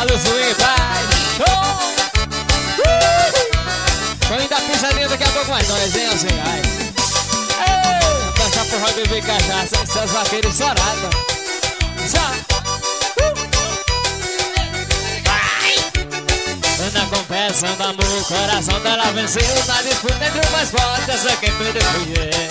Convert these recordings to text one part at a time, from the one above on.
Olha o swing, vai. Show! Põe da pisadinha daqui a pouco mais nós, hein, assim, vai. Dançar por roda e beber cachaça, seus vaqueiros estourados. Na competição do amor, o coração dela venceu. Na disputa entre o mais forte, essa quem perdeu fui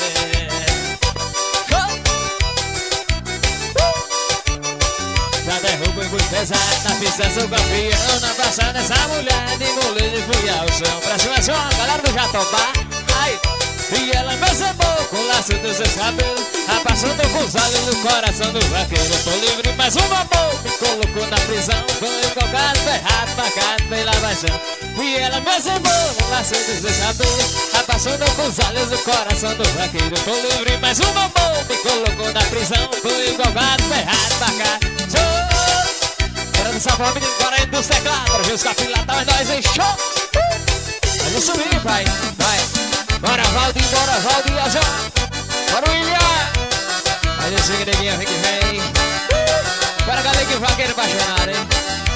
já derrubo e muito pesado. Na pista sou campeão. Na passada essa mulher de molejo fui ao chão. Pra cima, chão, galera do Jatobá. Ai! E ela me cebou com o laço dos seus cabelos, apaixonou com os olhos no coração do vaqueiro. Tô livre, mas um amor me colocou na prisão. Foi colocado, ferrado, marcado pela paixão. E ela me cebou com o laço dos seus cabelos, apaixonou com os olhos no coração do vaqueiro. Tô livre, mas um amor me colocou na prisão. Foi colocado, ferrado, marcado. Show! Quero dançar pra menino, bora aí dos teclados. Pra ver os capilados, mas nós em show! Pode subir, pai, vai. Bora, Valdir, Ajá. Bora, William. Olha esse neguinho, vem que vem. Bora, galera que vaqueiro apaixonado, hein.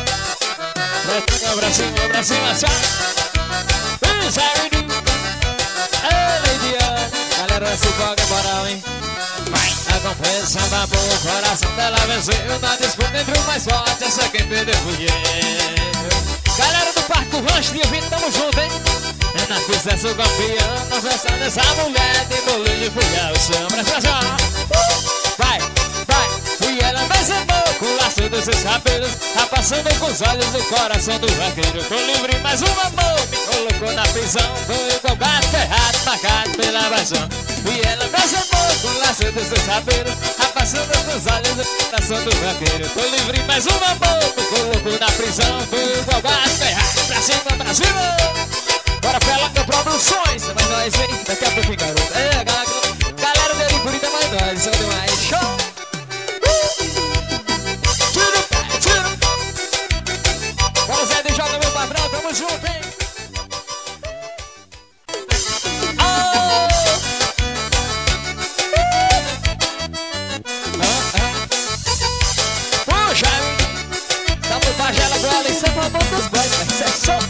Pra cima, tchau. Ei, Leidiane. Galera, se foca, bora, hein. Vai. A competição da boa, o coração dela venceu. Na disputa entre o mais forte, essa quem perdeu fui eu. Galera do Parque do Rancho, dia 20, tamo junto, hein. Na pista sou campeão, na festa dessa mulher de molejo fui ao chão. Pra cima, vai, vai. E ela me cebou com o laço dos seus cabelos, apaixonou com os olhos do coração do vaqueiro. Tô livre, mas um amor me colocou na prisão. Foi colocado, ferrado, marcado pela paixão. E ela me cebou com o laço dos seus cabelos, apaixonou com os olhos do coração do vaqueiro. Tô livre, mas um amor me colocou na prisão. Foi colocado, ferrado, pra cima. Bora Pelota Produções, mas nós, hein? Daqui a pouquinho, garoto. É, galera do Iripurita, mas nós, isso é demais. Show! Tiro, pai, tiro. Bora, Zé, de joga meu padrão, tamo junto, hein? Puxa, tá por pagela agora, isso é pra todos os boys, isso é show!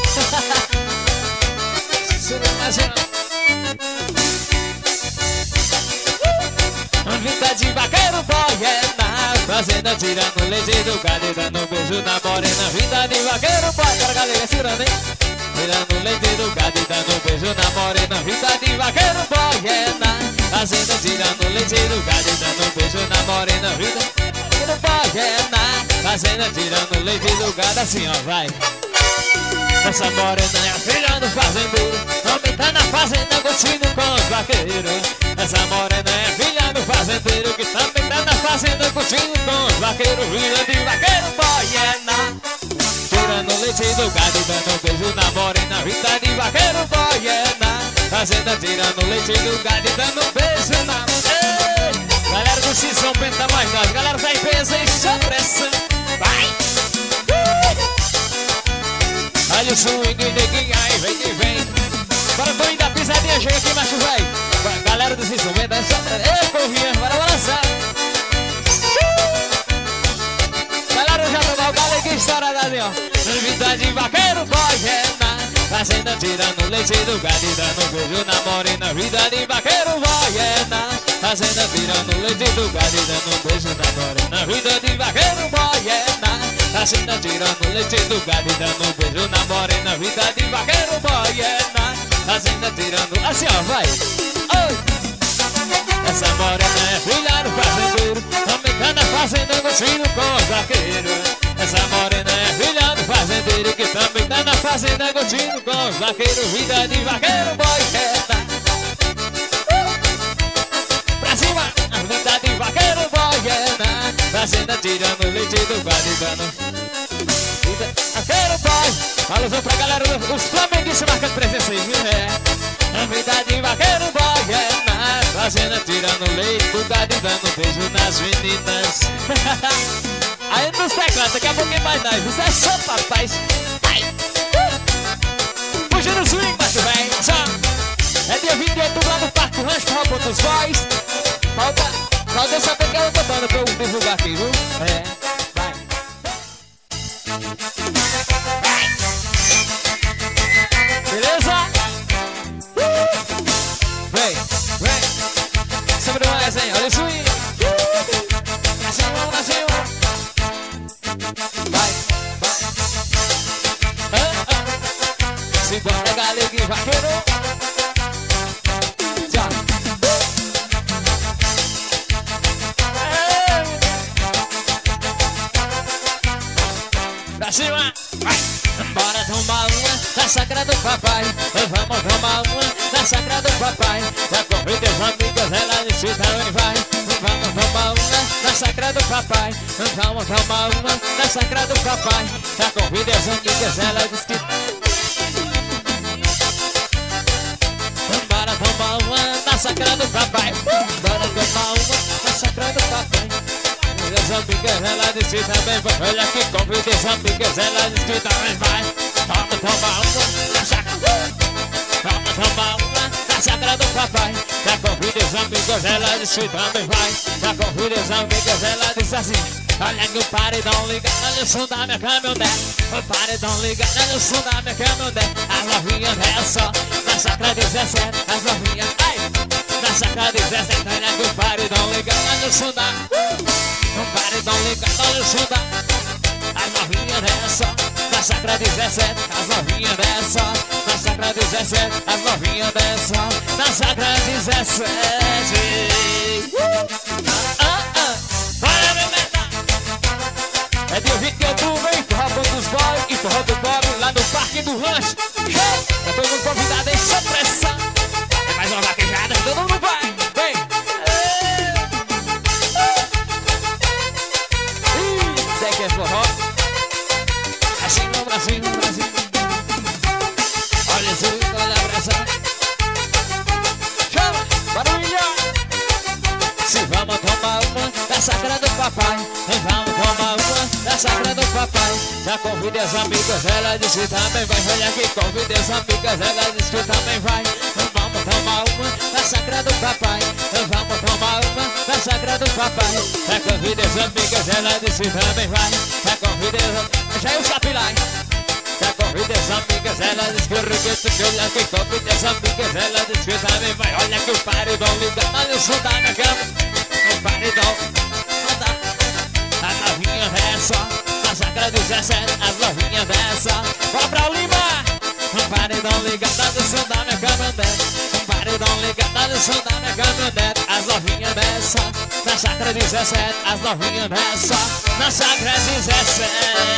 Vida de vaqueiro boy é na fazenda, tirando leite do gado e dando beijo na morena. Vida de vaqueiro boy, para a galera tirando, hein? Tirando leite do gado e dando beijo na morena. Vida de vaqueiro boy é na fazenda, tirando leite do gado e dando beijo na morena. Vida de vaqueiro boy é na fazenda, tirando leite do gado. Assim ó, vai. Essa morena é a filha do fazendeiro, também tá na fazenda curtindo com os vaqueiros. Essa morena é a filha do fazendeiro, que também tá na fazenda curtindo com os vaqueiros. Vida de vaqueiro boiena, tirando leite do gado e dando beijo na morena. Vida de vaqueiro boiena, fazenda tirando leite do gado e dando beijo na morena. Galera do Cisão Penta mais nós, galera tá em peso e só pressão. Vai! Olha o swing, neguinho, aí vem que vem. Bora, tô indo a pisadinha, chega aqui, macho, vai. Galera do Cisão, vem dançar. Eu corria, bora balançar. Galera do Jatobá, o galera que estourada assim, ó. Vida de vaqueiro, boy, é na fazenda, tirando leite do gado e dando beijo na morena. Vida de vaqueiro, boy, é na fazenda, tirando leite do gado e dando beijo na morena. Vida de vaqueiro, boy, é na fazenda, tirando leite do gado e dando beijo na morena. Vida de vaqueiro boiena, fazenda tirando... Assim ó, vai! Oi! Essa morena é filha do fazendeiro, também tá na fazenda curtindo com os vaqueiros. Essa morena é filha do fazendeiro, que também tá na fazenda curtindo com os vaqueiros. Vida de vaqueiro boiena, pra cima! Vida de vaqueiro boiena, fazenda tirando leite do gado e dando... Vaqueiro boy, alô pra galera dos flamenguistas marcando presença aí, viu? É a vida de vaqueiro boy é na fazenda, tirando leite do gado e dando beijo nas meninas. Aí nos teclados, daqui a pouquinho mais nós, isso é só papais. Fugindo o swing, macho, vem, só. É dia 28 lá no Parque do Rancho, Roupa dos Boys. Falta saber que eu tô dando pra eu divulgar aqui, viu? É, vai. Beleza? Vem, vem. Sempre mais, hein? Olha isso aí. Pra cima, pra cima. Vai, vai. Simbora, galego e vaqueiro. Tchau. Pra cima, vai. Bora tomar uma na sacra do papai. Vamos tomar uma na sacra do papai. Já convide as amigas, ela disse também vai. Vamos tomar uma na sacra do papai. Vamos tomar uma na sacra do papai. Já convide as amigas, ela disse que... Bora tomar uma na sacra do papai. Bora tomar uma na sacra do papai. As amigas, ela disse também vai. Olha que convide as amigas, ela disse que também vai. Vamos tomar uma na sacra. Vamos tomar uma na sacra do papai. Já convide as amigas, ela disse também vai. Já convide as amigas, ela disse assim. Olha que o paredão ligado no som da minha caminhonete. O paredão ligado no som da minha caminhonete. As novinhas é só na sacra 17. As novinhas, ai, na sacra 17. Olha que o paredão ligado no som da... O paredão ligado no som da... As novinhas é só na sacra 17. As novinhas é só na sacra 17. As novinhas é só na sacra 17. Bora, meu meta! É dia 20 de outubro, hein? Forró dos boys e forró do Bob lá no Parque do Rancho. Tá todo mundo convidado, hein? Sem pressão. É mais uma vaquejada, todo mundo vai. Vem! Isso é que é forró. Assim, no Brasil, no Brasil. Olha isso, olha a pressão. Chama, barulho. Se vamos tomar uma da sacra do papai. Vamos tomar uma da sacra do papai. Já convide as amigas, ela disse também vai. Olha aqui, convide as amigas, ela disse que também vai. Vamos tomar uma da sacra do papai. Vamos tomar uma da sacra do papai. Já convide as amigas, ela disse também vai. Já convide as amigas. Já eu sapilai. Já convide as amigas, ela diz que o regueto que olha que convide as amigas, ela diz que também vai. Olha que o paredão liga, olha o som da minha cama. O paredão, as novinhas é só na sacra 17, as novinhas é só. Bora pra o Lima. O paredão liga, olha o som da minha caminhonete. O paredão liga, olha o som da minha caminhonete. As novinhas é só na sacra 17, as novinhas é só na sacra 17.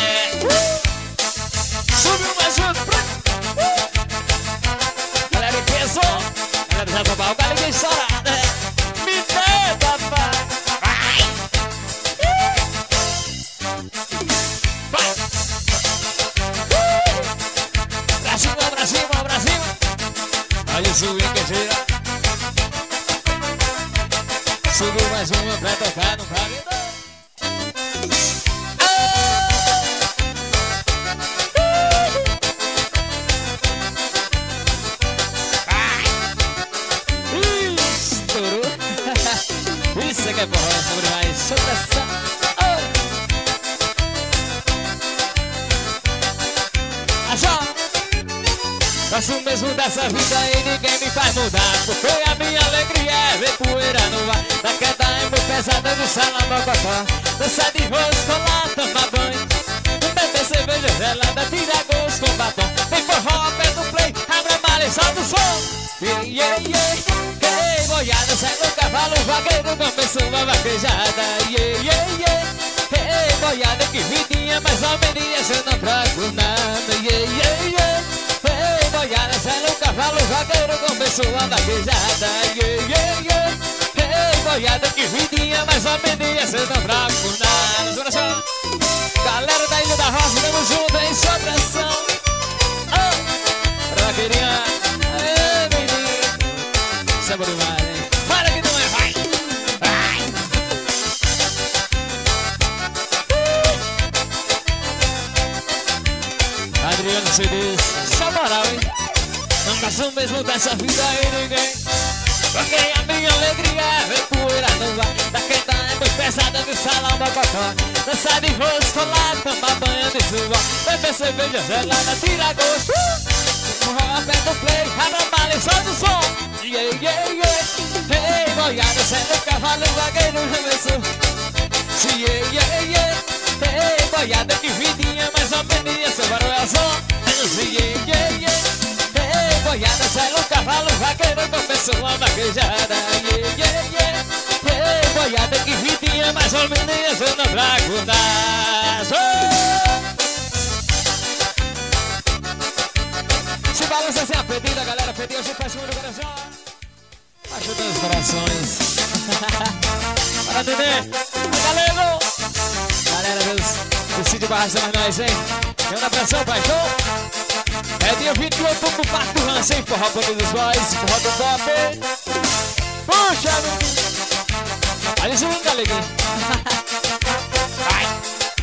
Subiu mais um. Galera em peso. Galera já tomou o galera estourado. Me dê, papai. Vai. Pra cima, pra cima, pra cima. Olha o swing que gira. Subiu mais uma pra tocar no paredão. Isso é que é forró, sobre mais sobração. Achou? Gosto mesmo dessa vida e ninguém me faz mudar. Porque a minha alegria é ver poeira no ar. Da queda é muito pesada do salão mocotó. Dança de rosto, lá, tomar banho. Beber cerveja gelada, tira gosto com batom. Tem forró, pé do play, abre a mala e solta o som. Yeah, yeah, yeah. Ei, boiada, sai no cavalo, vaqueiro começou a vaquejada. Yeah, yeah, yeah. Ei, boiada, que vidinha, mas ao meio-dia cê não trago nada. Yeah, yeah, yeah. Ei, boiada, sai no cavalo, vaqueiro começou a vaquejada. Yeah, yeah, yeah. Ei, boiada, que vidinha, mas ao meio-dia cê não trago nada. Coração. Galera da Ilha da Roça, tamo junto em sobração. Pra vaqueirinha. Isso é bom demais, hein? Para que não é, vai! Vai! Adriano CDs, só moral, hein? Não caso mesmo dessa vida aí ninguém. Porque a minha alegria é ver poeira no ar. Da queda é muito pesada do salão mocotó. Dançar de rosto, colar, tomar banho de chuva, bebe cerveja gelada, tira gosto. Aperta o play, abra a mala e solta o som. Yeah, yeah, yeah. Hey, boiada, sendo o cavalo vagueiro começou. Yeah, yeah, yeah. Hey, boiada que vidinha, mais ou menos seu barulho é som. Yeah, yeah, yeah. Hey, boiada, sendo o cavalo vagueiro começou a vaquejada. Yeah, yeah, yeah. Hey, boiada que vidinha, mais ou menos eu não trago Se balança sem a pedida, galera. Pediu hoje pra cima do coração. Ajuda os corações. Para, Nenê. Galera. Galera do Cid Barras mais nós, hein? Eu na pressão, pai. Show. É dia 28 do Parque do Rancho, hein? Forró Bando dos Boys. Forró do Pop. Puxa, meu. Olha isso, galera. Vai.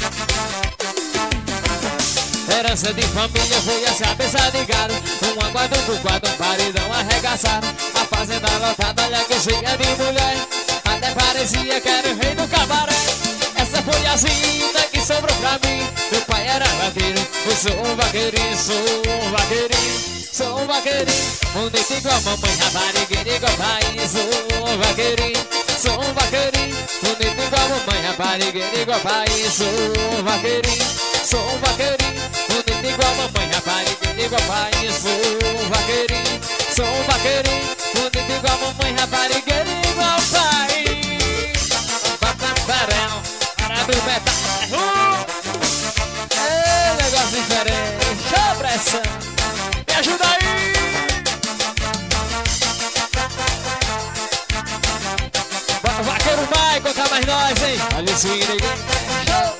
Herança de família foi a cabeça de gado. Um aguardo pro quadro, um paredão arregaçado. A fazenda lotada, olha que cheia de mulher. Até parecia que era o rei do cabaré. Essa foi a zina que sobrou pra mim. Meu pai era vaqueiro, eu sou um vaqueirinho, sou um vaqueirinho, sou um vaqueirinho. Bonito igual a mamãe, raparigueiro igual pai. Sou um vaqueirinho, sou um vaqueirinho. Bonito igual a mamãe, raparigueiro igual pai. Sou um vaqueirinho, sou um vaqueirinho. Bonito igual a mamãe, raparigueiro igual pai. Sou um vaqueirinho, sou um vaqueirinho. Bonito igual a mamãe, raparigueiro igual pai. Para do metal. É negócio diferente. Show pressão. Me ajuda aí. Vaqueiro vai contar mais nós, hein? Olha esse ninguém. Show.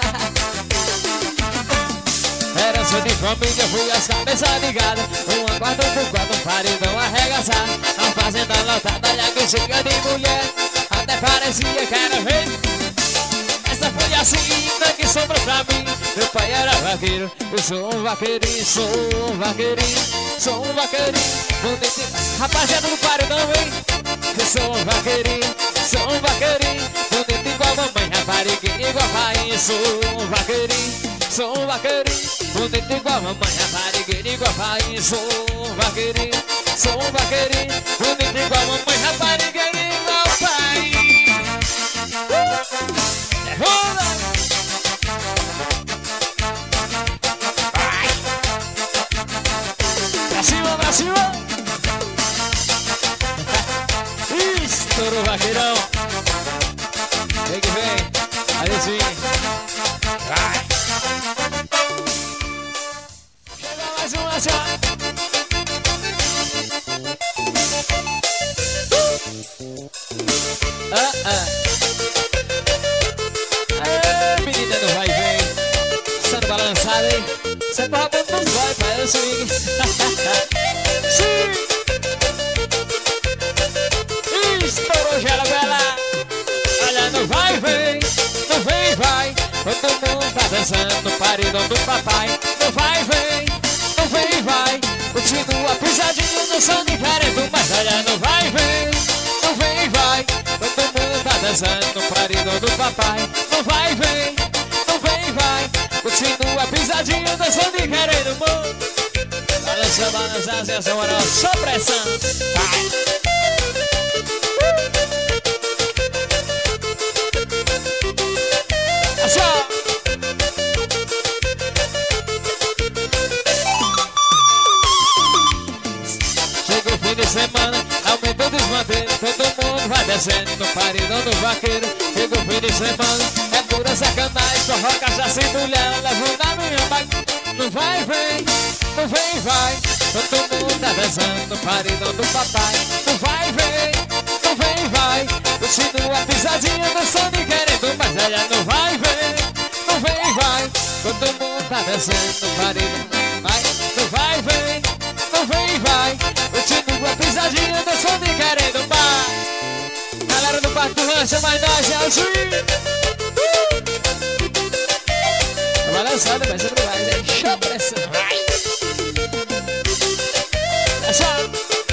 Herança de família, fui as cabeças de gado. Um aguardo por quatro, um paredão arregaçado. A fazenda lotada, olha que chega de mulher. Até parecia que era rei. Essa foi a cena que sobrou pra mim. Meu pai era vaqueiro, eu sou um vaqueirinho, sou um vaqueirinho, sou um vaqueirinho. Rapaziada do paredão, hein? Eu sou um vaqueirinho, sou um vaqueirinho. Bonito igual a mamãe, rapariguinho igual a pai. Sou um vaqueirinho, sou um vaqueirinho. Bonito igual a mamãe, rapariguinho igual a pai. Sou um vaqueirinho, sou um vaqueirinho. Bonito igual a mamãe, rapariguinho igual a pai. Rola! Vai! Pra cima, pra cima! Estourou o vaqueirão! Vem que vem! Aí sim! Vai! Chega mais uma já! Menina do vai e vem, sendo balançada, hein? Você tá roubando dos boys, faz o swing. Sim! Estourou gela, bela. Olha, no vai e vem, no vem e vai. Todo mundo tá dançando no paredão do papai. No vai e vem, no vem e vai. Continua pisadinho, dançando e querendo mais. Olha, no vai e vem, no vem e vai. Todo mundo tá dançando no paredão do papai. No vai e vem, no vem e vai. Continua pisadinho, dançando e querendo amor. Balança, balança, sensação moral, só pressão. Vai. Assim, chega o fim de semana, aumenta o desmanteiro. Todo mundo vai descendo no paredão do vaqueiro. Chega o fim de semana, é pura sacanagem. Forró, cachaça e mulher, levando a minha bagunça. Não vai e vem, não vem e vai. Todo mundo tá dançando no paredão do papai. Não vai e vem, não vem e vai. Continua pisadinha, dançando e querendo mais. Ela não vai e vem, não vem e vai. Todo mundo tá dançando no paredão. Vai, não vai e vem, não vem e vai. Continua pisadinha, dançando e querendo mais. Galera do Parque do Rancho, mais nós é o swing. Balançando, vai sempre mais, é show pressão. Vai!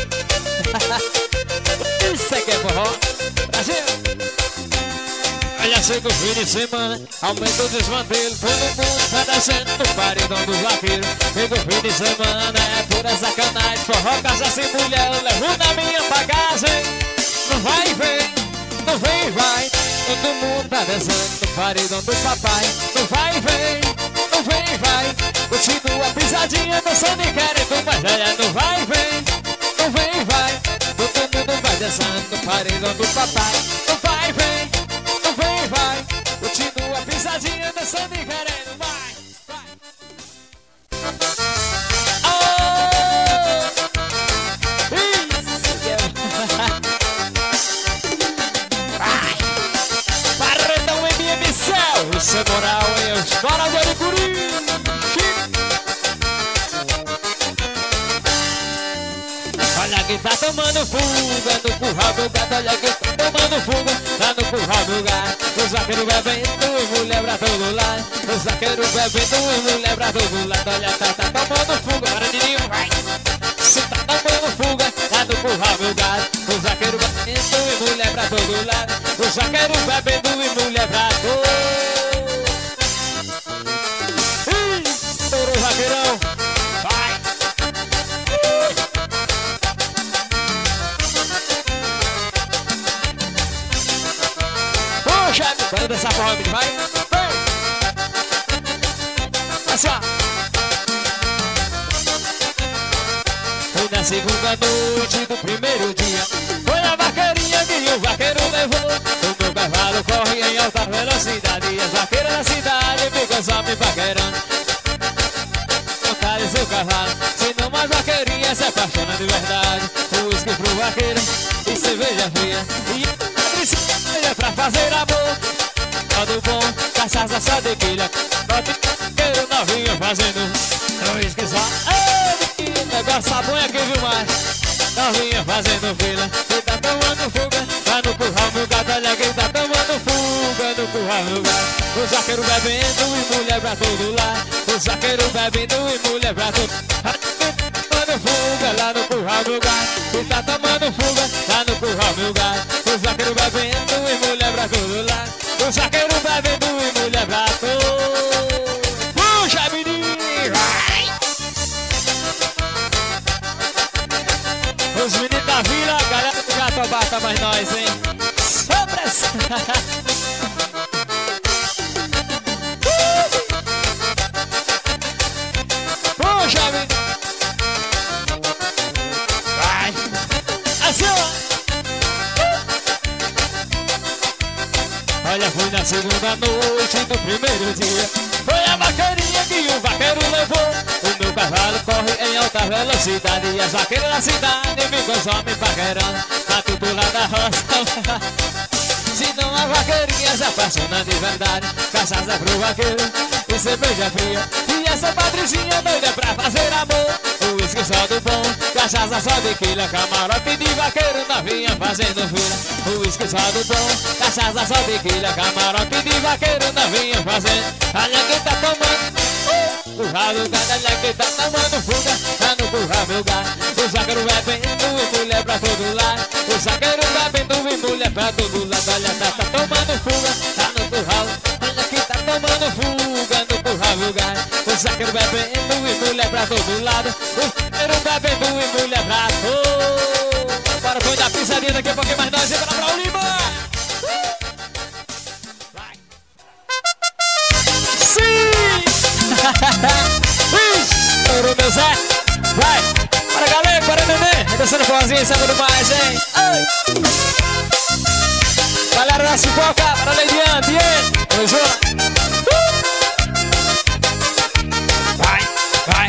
Isso aqui é forró. Brasil! Olha, chega o fim de semana, aumenta o desmantelo, todo mundo tá descendo no paredão do vaqueiro. Chega o fim de semana, é pura sacanagem, forró, casa sem mulher, eu levo na minha bagagem. Não vai, vem, não vem, vai, todo mundo tá descendo no paredão do papai. Não vai, vem, não vem, vai, continua a pisadinha, dançando e querendo mais velha. Não vai, vem, não vem, vai, todo mundo vai descendo no paredão do papai. Não vai, vem, não vem, vai, continua a pisadinha, dançando e querendo mais. Paredão MM Céu, isso é moral, eu escola do Aricuri. Olha quem tá tomando fuga no curral do gato, olha quem tá tomando fuga lá no curral do gato. Os vaqueiros bebendo e mulher pra todo lado. Os vaqueiros bebendo e mulher pra todo lado. Olha, tá tomando fuga, para de ninho, vai. Cê tá tomando fuga lá no curral do gato. Os vaqueiros bebendo e mulher pra todo lado. Os vaqueiros bebendo e mulher pra todo lado. Estourou o vaqueirão, vai. Quero dançar forró, vai? Assim, ó. Foi na segunda noite do primeiro dia, foi a vaqueirinha que o vaqueiro levou. O meu cavalo corre em alta velocidade e as vaqueiras da cidade ficam só me paquerando. Vontade seu cavalo, se não mais vaqueirinha se apaixona de verdade. O uísque pro vaqueiro e cerveja fria e a precisa pra fazer amor. Do bom, cachaça só de quilha, vaqueiro novinho fazendo uísque só. Ei, negócio sabão aqui, viu mais? Novinha fazendo fila, quem tá tomando fuga lá no curral no gato. Olha quem tá tomando fuga no curral no gato. O vaqueiro bebendo e mulher pra todo lado. O vaqueiro bebendo e mulher pra todo lado. Tomando fuga lá no curral no gato. Quem tá tomando fuga lá no curral no gato. O vaqueiro bebendo e mulher pra todo lado. O vaqueiro bebendo e mulher pra todo. Puxa, menino, vai! Os meninos da vila, a galera do Jatobá tá mais nós, hein? Só pressa! Puxa, menino! Vai! Assim, ó! Olha, foi na segunda noite do primeiro dia, foi a vaqueirinha que o vaqueiro levou. O meu cavalo corre em alta velocidade e as vaqueiras da cidade ficam só me paquerando. Tá tudo lá da roça. Se não a vaqueirinha se apaixona de verdade. Cachaça pro vaqueiro e cerveja fria e essa patricinha doida pra fazer amor. O uísque só do bom, cachaça só de quilha, camarote de vaqueiro novinha fazendo fila. O uísque só do bom, cachaça só de quilha, camarote de vaqueiro novinha fazendo. Olha quem tá tomando curral do gato, olha quem tá tomando fuga lá no curral meu gato. O vaqueiro bebendo e mulher pra todo lado. O vaqueiro bebendo e mulher pra todo lado. Olha, tá tomando fuga lá no curral. Olha quem tá tomando fuga no curral meu gato. O vaqueiro bebendo e mulher pra todo lado. O vaqueiro bebendo e mulher pra todo. Bora põe da pisadinha daqui a pouquinho mais nós e bora pra Lima. Vai! Sim! Estourou meu Zé! Vai! Bora galera, bora neném! Dançando forrozinho em cima do mais, hein? Ai. Galera da Cipoca, bora Leidiante, hein? Vamos lá! Vai! Vai!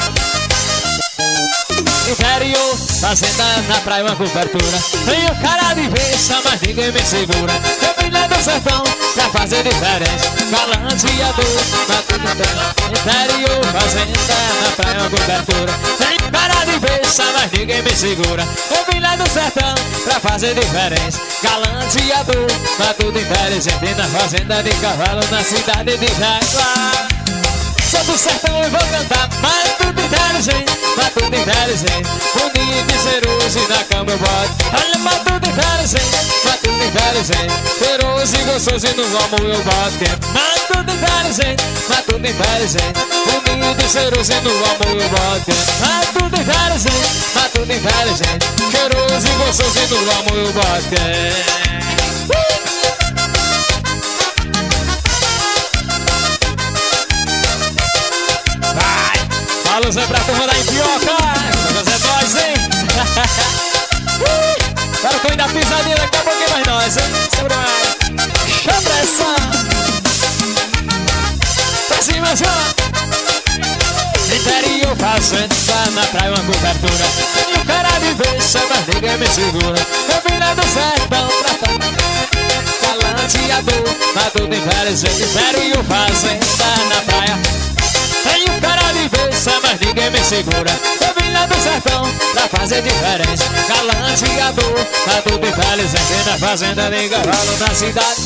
Interior, fazenda na praia, uma cobertura. Tenho cara de besta, mas ninguém me segura. Eu vim lá do sertão pra fazer diferença. Galanteador, na tudo dela. Interior, fazenda na praia, uma cobertura. Tenho cara de besta, mas ninguém me segura. Eu vim lá do sertão pra fazer diferença. Galanteador, na tudo inteligente. Na fazenda de cavalo, na cidade de Jaguar. Sou do sertão e vou cantar, mas tudo inteligente. inteligente, mas tudo inteligente. Bonito e cheiroso e na cama eu boto. Olha, mas tudo inteligente, mas tudo inteligente. Cheiroso e gostoso e no amor eu boto. Mas tudo inteligente, mas tudo inteligente. Bonito e cheiroso e no amor eu boto. Mas tudo inteligente, mas tudo inteligente. Cheiroso e gostoso e no amor eu boto. Alô, Zé, pra turma da Impioca. É nós, hein? Para com ainda pisadinha, daqui a pouquinho mais nós, hein? Segura mais. Chama essa. Pra cima, já. Interior fazendo, tá na praia uma cobertura. E o cara me deixa, mas ninguém me segura. Eu vim lá do sertão pra cá. Galanteador, mas tudo inteligente. Interior fazendo, tá na praia. Tem um cara de vez, mas ninguém me segura. Eu vim lá do sertão pra fazer diferente. Galanteador, tá tudo inteligente. Na fazenda de cavalo na cidade.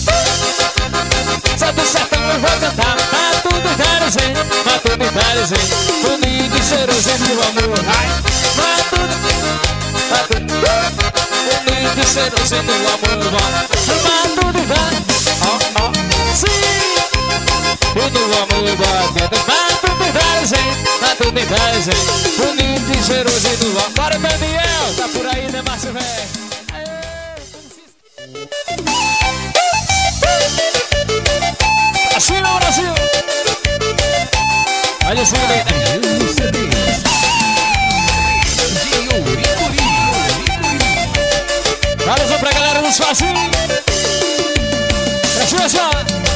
Só do sertão eu vou cantar. Tá tudo inteligente, mas tudo inteligente. Bonito e cheiroso do amor. Mas tudo, mas tudo bonito e cheiroso do amor. Mas tudo inteligente. Sim. E no amor batendo, mas tudo inteligente, mas tudo inteligente. Bonito e cheiroso e no amor. Bora, Daniel, tá por aí, né, Márcio, velho? Assim no Brasil. Olha esse menino. Valeu pra galera dos facinhos. Pra cima, só.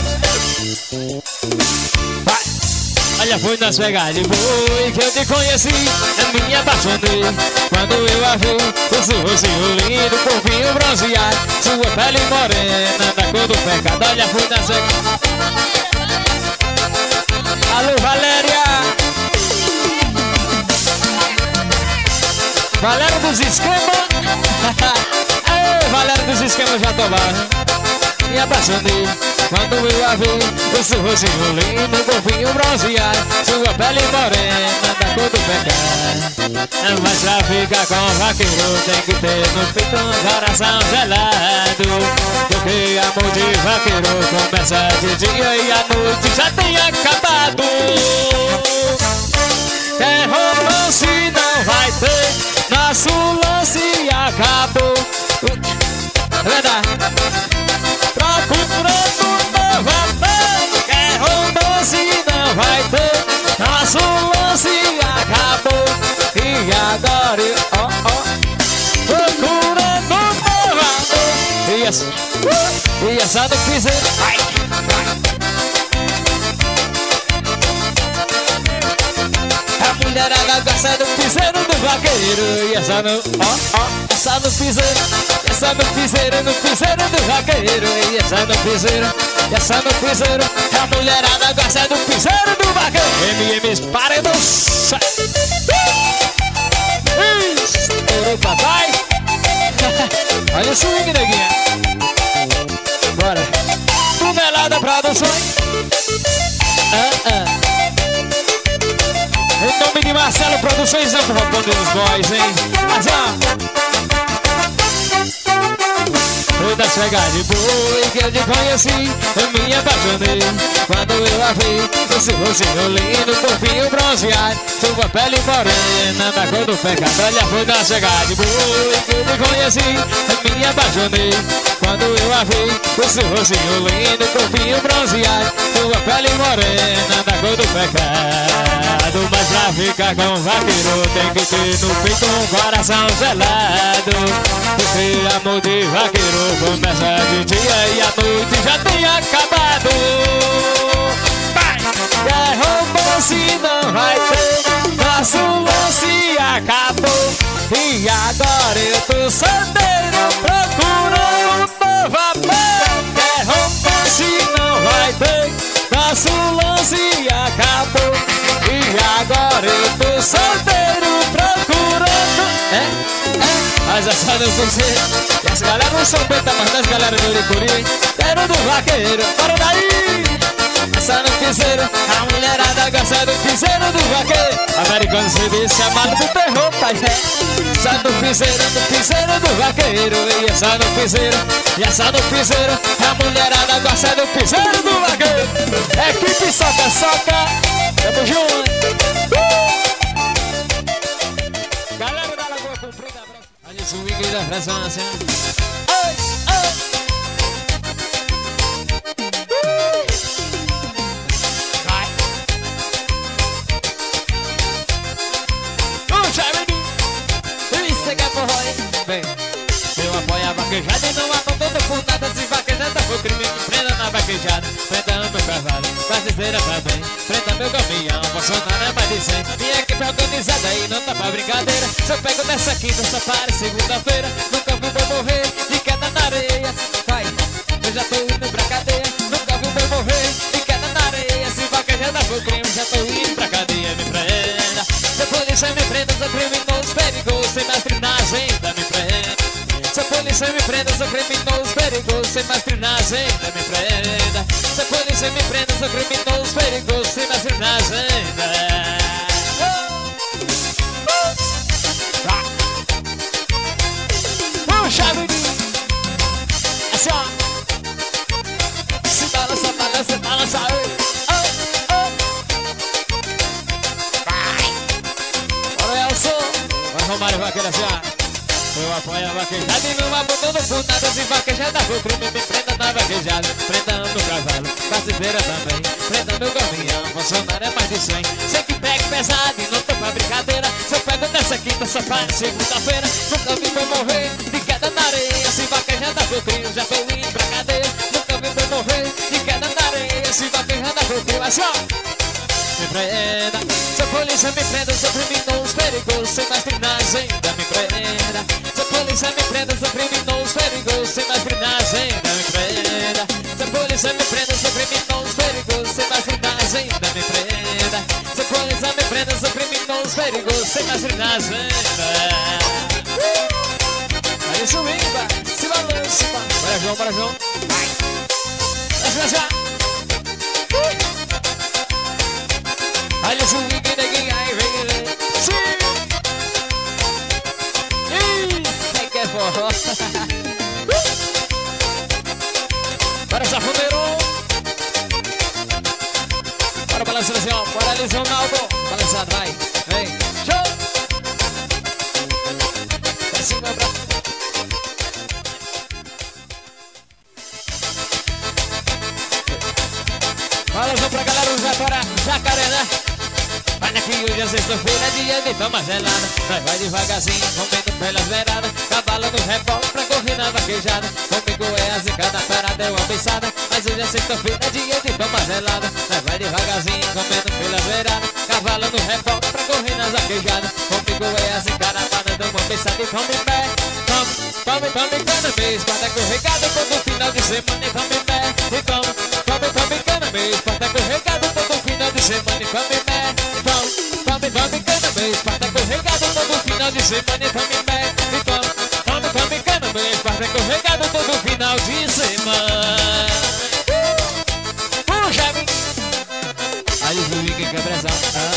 Olha, foi nas pegadas, foi que eu te conheci, eu me apaixonei. Quando eu a vi, o seu rostinho lindo, corpinho bronzeado, sua pele morena, da cor do pecado. Olha, foi nas pegadas. Alô, Valéria. Valéria dos esquemas. Aê, Valéria dos esquemas já tomaram. Me apaixonei quando eu a vi, o seu rostinho lindo, corpinho bronzeado, sua pele morena, da cor do pecado. Mas pra ficar com o vaqueiro tem que ter no peito um coração gelado. Porque amor de vaqueiro começa de dia e a noite já tem acabado. É romance não vai ter, nosso lance acabou. É verdade. Procurando novamente, quer romance não vai ter, nosso lance acabou. E agora eu, procurando novamente. E essa não fizer. A mulherada gosta do piseiro do vaqueiro. E essa não, essa no piseiro. Essa no piseiro do vaqueiro. E essa no piseiro. A mulherada gosta do piseiro do vaqueiro. MMs paredão. Estourou papai. Olha o swing, neguinha. Bora. Tonelada Produções. Em nome de Marcelo Produções, eu vou roubando os boys, hein? Foi das pegadas, foi que eu te conheci, eu me apaixonei. Quando eu a vi, o seu rostinho lindo, corpinho bronzeado, sua pele morena, da cor do pecado. Olha, foi das pegadas, foi que eu te conheci, eu me apaixonei. Quando eu a vi, o seu rostinho lindo, corpinho bronzeado, sua pele morena, da cor do pecado. Mas pra ficar com o vaqueiro tem que ter no peito um coração gelado. Porque amor de vaqueiro começa de dia e a noite já tem acabado. É romance não vai ter, nosso lance acabou. E agora eu tô solteiro procurando novamente. É romance não vai ter, nosso lance acabou. E agora eu tô solteiro procurando. Mas essa não funciona. E as galera não são beta, mas as galera do Uricuri. Quero do vaqueiro, bora daí. Essa no piseiro, a mulherada gosta do piseiro do vaqueiro. Mari, quando você disse a mala do terror, pai, só no piseiro do vaqueiro. E essa no piseiro, e essa no piseiro. A mulherada gosta do piseiro do vaqueiro. Equipe soca, soca. Tamo junto. Galera da Lagoa Comprida. Olha isso, o Igor da França. Ai, ai. Vem, eu apoio a vaquejada e não abandono por nada. Se vaquejada for crime, me prenda na vaquejada. Prenda meu cavalo, brasileira também. Prenda meu caminhão, Bolsonaro é mais de 100. Minha equipe é organizada e não tá pra brincadeira. Se eu pego nessa quinta, só para segunda-feira. Nunca vi um boi morrer de queda na areia. Vai, eu já tô indo pra cadeia. Nunca vi um boi morrer de queda na areia. Se vaquejada for crime, já tô indo pra cadeia. Me prenda, se a polícia me prenda, sou criminoso perigoso. Sem mestre na agenda, me prenda. Se a polícia me prenda, sou criminoso perigoso. Sem mestre na agenda, me prenda. Se a polícia me prenda, sou criminoso perigoso. Sem mestre na agenda. Puxa, menino. Assim, ó. Se balança, balança, balança. Olha o som. Vai, Romário, vaqueiro, assim, ó. Eu apoio a vaquejada e não abandono por nada. Se vaquejada for crime, me prenda na vaquejada. Prenda no cavalo, brasileira também. Prenda meu caminhão, Bolsonaro é mais de 100. Sei que pega pesado e não tô pra brincadeira. Se eu pego nessa quinta, só para segunda-feira. Nunca vi boi morrer de queda na areia. Se vaquejada for crime, já tô indo pra cadeia. Nunca vi boi morrer de queda na areia. Se vaquejada for crime, assim, ó. Me prenda, se a polícia me prenda, sou criminoso perigoso. Sem mestre na agenda, me prenda. Se a polícia me prenda, sou criminoso perigoso. Sem mestre na agenda, me prenda. Se a polícia me prenda, sou criminoso perigoso. Sem mestre na agenda, me prenda. Se a polícia me prenda, sou criminoso perigoso. Sem mestre na agenda. Aí subindo, vai, se balança. Bora, João, bora, João. Vai. Vai, vai. Olha o swing neguinho, ai, vem, sim. Isso aí que é forró. Bora, safudeiro. Bora, balançando assim, ó. Bora, Lisão, Naldo. Balançado, vai, vem. Show. Pra cima, pra... Balançou pra galera, vai para Jacaré, né? Olha que hoje é sexta-feira, dia de toma gelada. Nós vai devagarzinho, comendo pelas beiradas. Cavalo no rebote pra correr na vaquejada. Comigo é assim, cada parada é uma beiçada. Mas hoje é sexta-feira, dia de toma gelada. Nós vai devagarzinho, comendo pelas beiradas. Cavalo no rebote pra correr nas vaquejadas. Comigo é assim, cada parada é uma beiçada. E come pé, come cannabis. Para corregado todo final de semana. E come pé, e come cannabis. Para corregado todo final de semana. E come pé. Come cannabis, para corregado todo final de semana. E come pé, e come cannabis, para corregado todo final de semana. Puxa, aí o Luiz que quer pressão.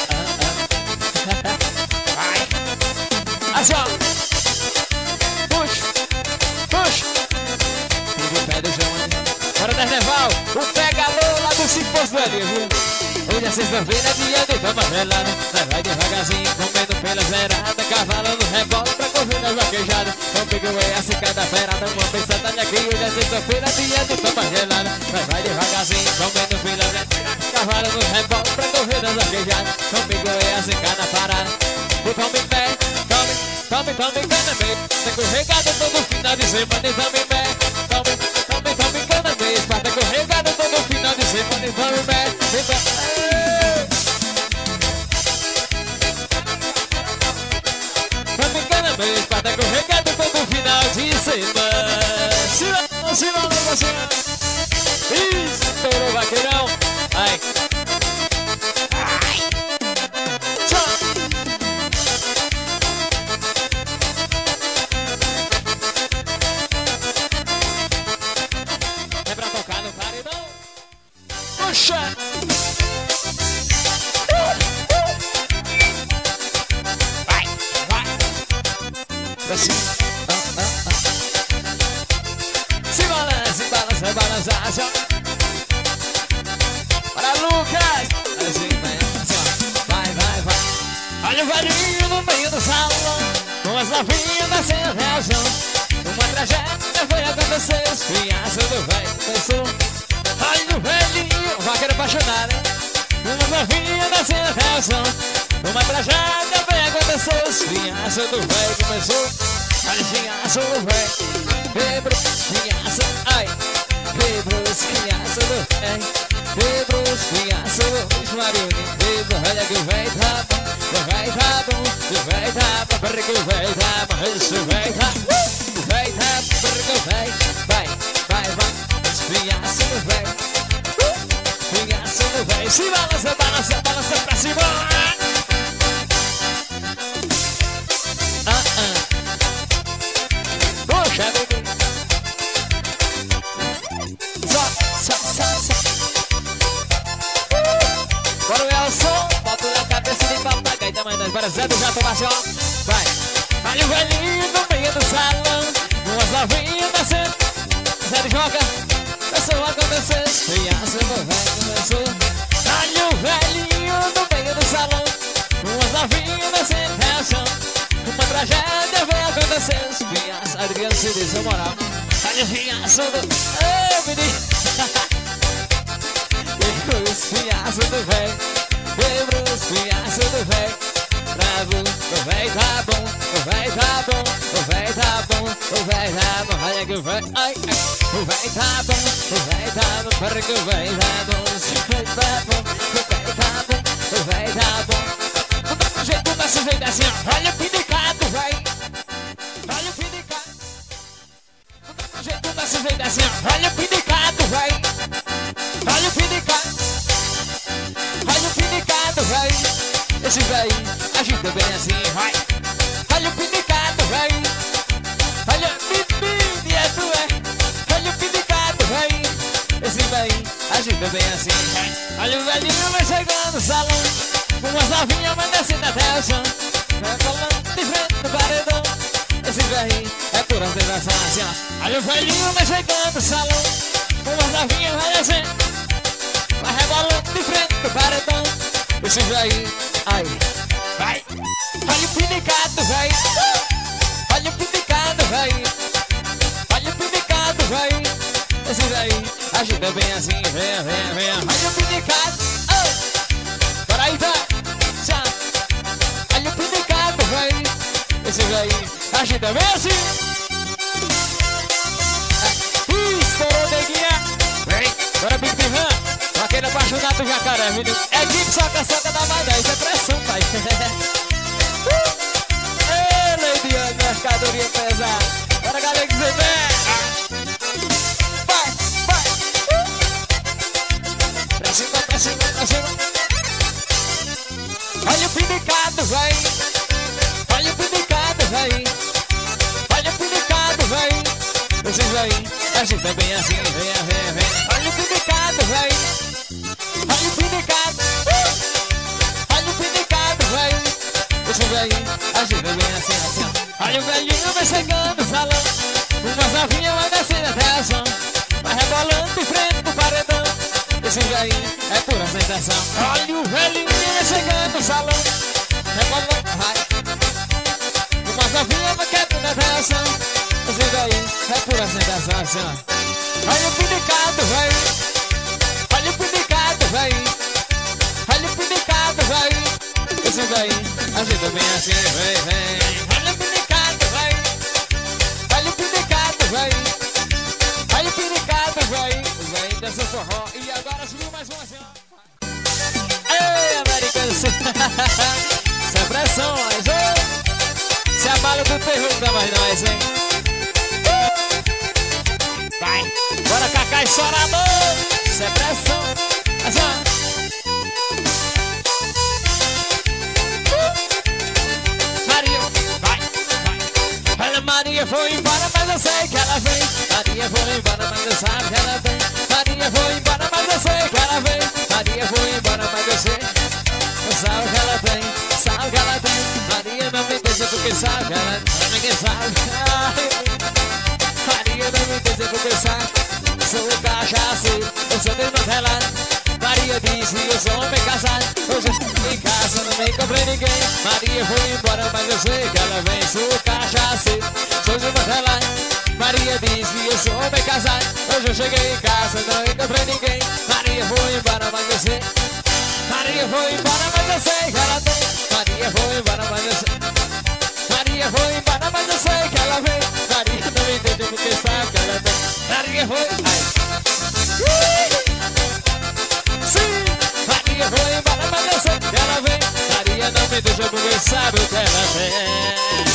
Vai. Assim, ó. Puxa, puxa. Tira o pé do chão, hein? Bora, Carnaval, o pegador lá do Ciposto do Elias, viu? Hoje é sexta-feira, dia de toma gelada. Nós vai devagarzinho, comendo pelas beiradas. Cavalo no rebote pra correr nas vaquejadas. Comigo é assim, cada beirada uma pensada aqui. Hoje é sexta-feira, dia de toma gelada. Nós vai devagarzinho, comendo pelas beiradas. Cavalo no rebote pra correr nas vaquejadas. Comigo é assim, cada parada. E come pé, come cannabis. Tá corregado todo final de semana. E come pé, come cannabis. Tá corregado todo final de semana. E come pé, come cannabis. Tá corregado todo final de semana. Se não, isso, estourou vaqueirão. Ai. É pra tocar no paredão? Puxa! Assim. Se balança, balança, balança, assim, ó. Para Lucas. Assim, vai, assim, ó. Vai, vai, vai. Olha o velhinho no meio do salão, com as novinhas descendo reação. Uma tragédia foi acontecer, os crianças do velho começou. Olha o velhinho, vaqueiro apaixonado, hein? Uma novinha descendo reação. Uma tragédia foi acontecer, os crianças do velho começou. Olha os crianças do velho, Pedro, criança, ai. Pedro, os crianças do velho, Pedro, os crianças do Marinho. Pedro, olha que o velho tá bom, o velho tá bom, o velho tá bom, porque o velho tá bom, isso o velho tá bom, o velho tá bom, porque o velho, vai, vai, vai, os crianças do velho, crianças do velho, se balança, balança, balança pra cima. Poxa, bebê. Só. Bora o Elson, bota na cabeça de papagaio, tamanho das várias Zé do Jato Baixo, ó. Vai. Olha o velhinho no meio do salão, umas novinhas descendo. Zé de joga, começou a acontecer, criança do velho começou. Olha o velhinho no meio do salão, umas novinhas descendo reação. Uma tragédia vai acontecer, as crianças, a criança se desamorar. Olha o criança do... Ei, menino! Os crianças do velho, lembra os crianças do velho. Bravo, o velho tá bom, o velho tá bom, o velho tá bom, o velho tá bom. Olha que o velho, ai, ai. O velho tá bom, o velho tá bom, porque o velho tá bom, o velho tá bom, o velho tá bom, o velho tá bom. Do jeito desse jeito assim, ó. Olha o pindicado, vai. Olha o pindicado. Do jeito desse jeito assim, ó. Olha o pindicado, vai. Olha o pindicado. Olha o pindicado, vai. Esse velho agita bem assim, vai. Olha o pindicado, vai. Olha o pindicado, é. Olha o pindicado, vai. Esse velho agita bem assim, vai. Olha o velhinho vai chegando no salão, umas novinhas vai descendo até o chão. Vai falando de frente no paredão. Esse velho é pura sensação assim, ó. Olha o velhinho vai chegando no salão, umas novinhas vai descendo, vai rebolando de frente no paredão. Esse velho, ai, vai. Olha o pindicado, vai. Olha o pindicado, vai. Olha o pindicado, vai. Esse velho agita bem assim, vem, vem, vem. Olha o pindicado, oh. Bora aí, tá. Tchau. Olha o pindicado, vai. Esse velho agita bem assim. Estourou, neguinha. Vem. Bora, Big Pivan. Vaqueiro apaixonado do jacaré, menino. É Gui, soca da Madeira. Isso é pressão, pai. Ei, Leidiane, mercadoria pesada. Bora, galera, que você vem. Vai, vai. Pra cima, pra cima, pra cima. Olha o pindicado, vai. Olha o pindicado, vai. Olha o pindicado, vai. Esse vai. A gente é bem assim, vem, vem, vem. Olha o pindicado, vai. Olha o pindicado. Olha o pindicado, vai. Esse velho agita bem assim, assim, ó. Olha o velhinho vai chegando no salão, umas novinhas vai descendo até a chão, vai rebolando de frente pro paredão. Esse velho é pura sensação. Olha o velhinho vai chegando no salão, rebolando, vai. Umas novinhas vai quebrando até a chão. Esse velho é pura sensação, assim, ó. Olha o pindicado, vai. Olha o pindicado, vai. Olha o pindicado, vai. Esse velho agita bem assim, vem, vem. Olha o pindicado, vai. Olha o pindicado, vai. Olha o pindicado, vai. Vai dança forró. E agora subiu mais uma assim, ó. Ei, americano. Sem pressão, mas ô. Se a bala do terror dá mais nós, hein. Vai. Bora, Cacá e Chorador. Sem pressão. Assim, ó. Maria foi embora, mas eu sei que ela vem. Maria foi embora, mas eu sei que ela vem. Maria foi embora, mas eu sei que ela vem. Maria foi embora, mas eu sei. Eu sei o que ela tem, sabe o que ela tem. Maria não me deixa porque sabe que ela ninguém sabe. Maria não me deixa porque sabe. Sou cachaceiro, eu sou desmantelado. Maria disse que eu sou homem casado. Hoje eu estou em casa, não me comprei ninguém. Maria foi embora, mas eu sei que ela vem. Sou cachaceiro, sou desmantelado. Maria disse que eu sou homem casado. Hoje eu cheguei em casa, não encontrei ninguém. Maria foi embora, mas eu sei. Maria foi embora, mas eu sei que ela tem. Maria foi embora, mas eu sei. Maria foi embora, mas eu sei que ela vem. Maria não me entende porque sabe que ela tem. Maria foi... Ai. Sim! Maria foi embora, mas eu sei que ela vem. Maria não me deixa porque sabe o que ela tem.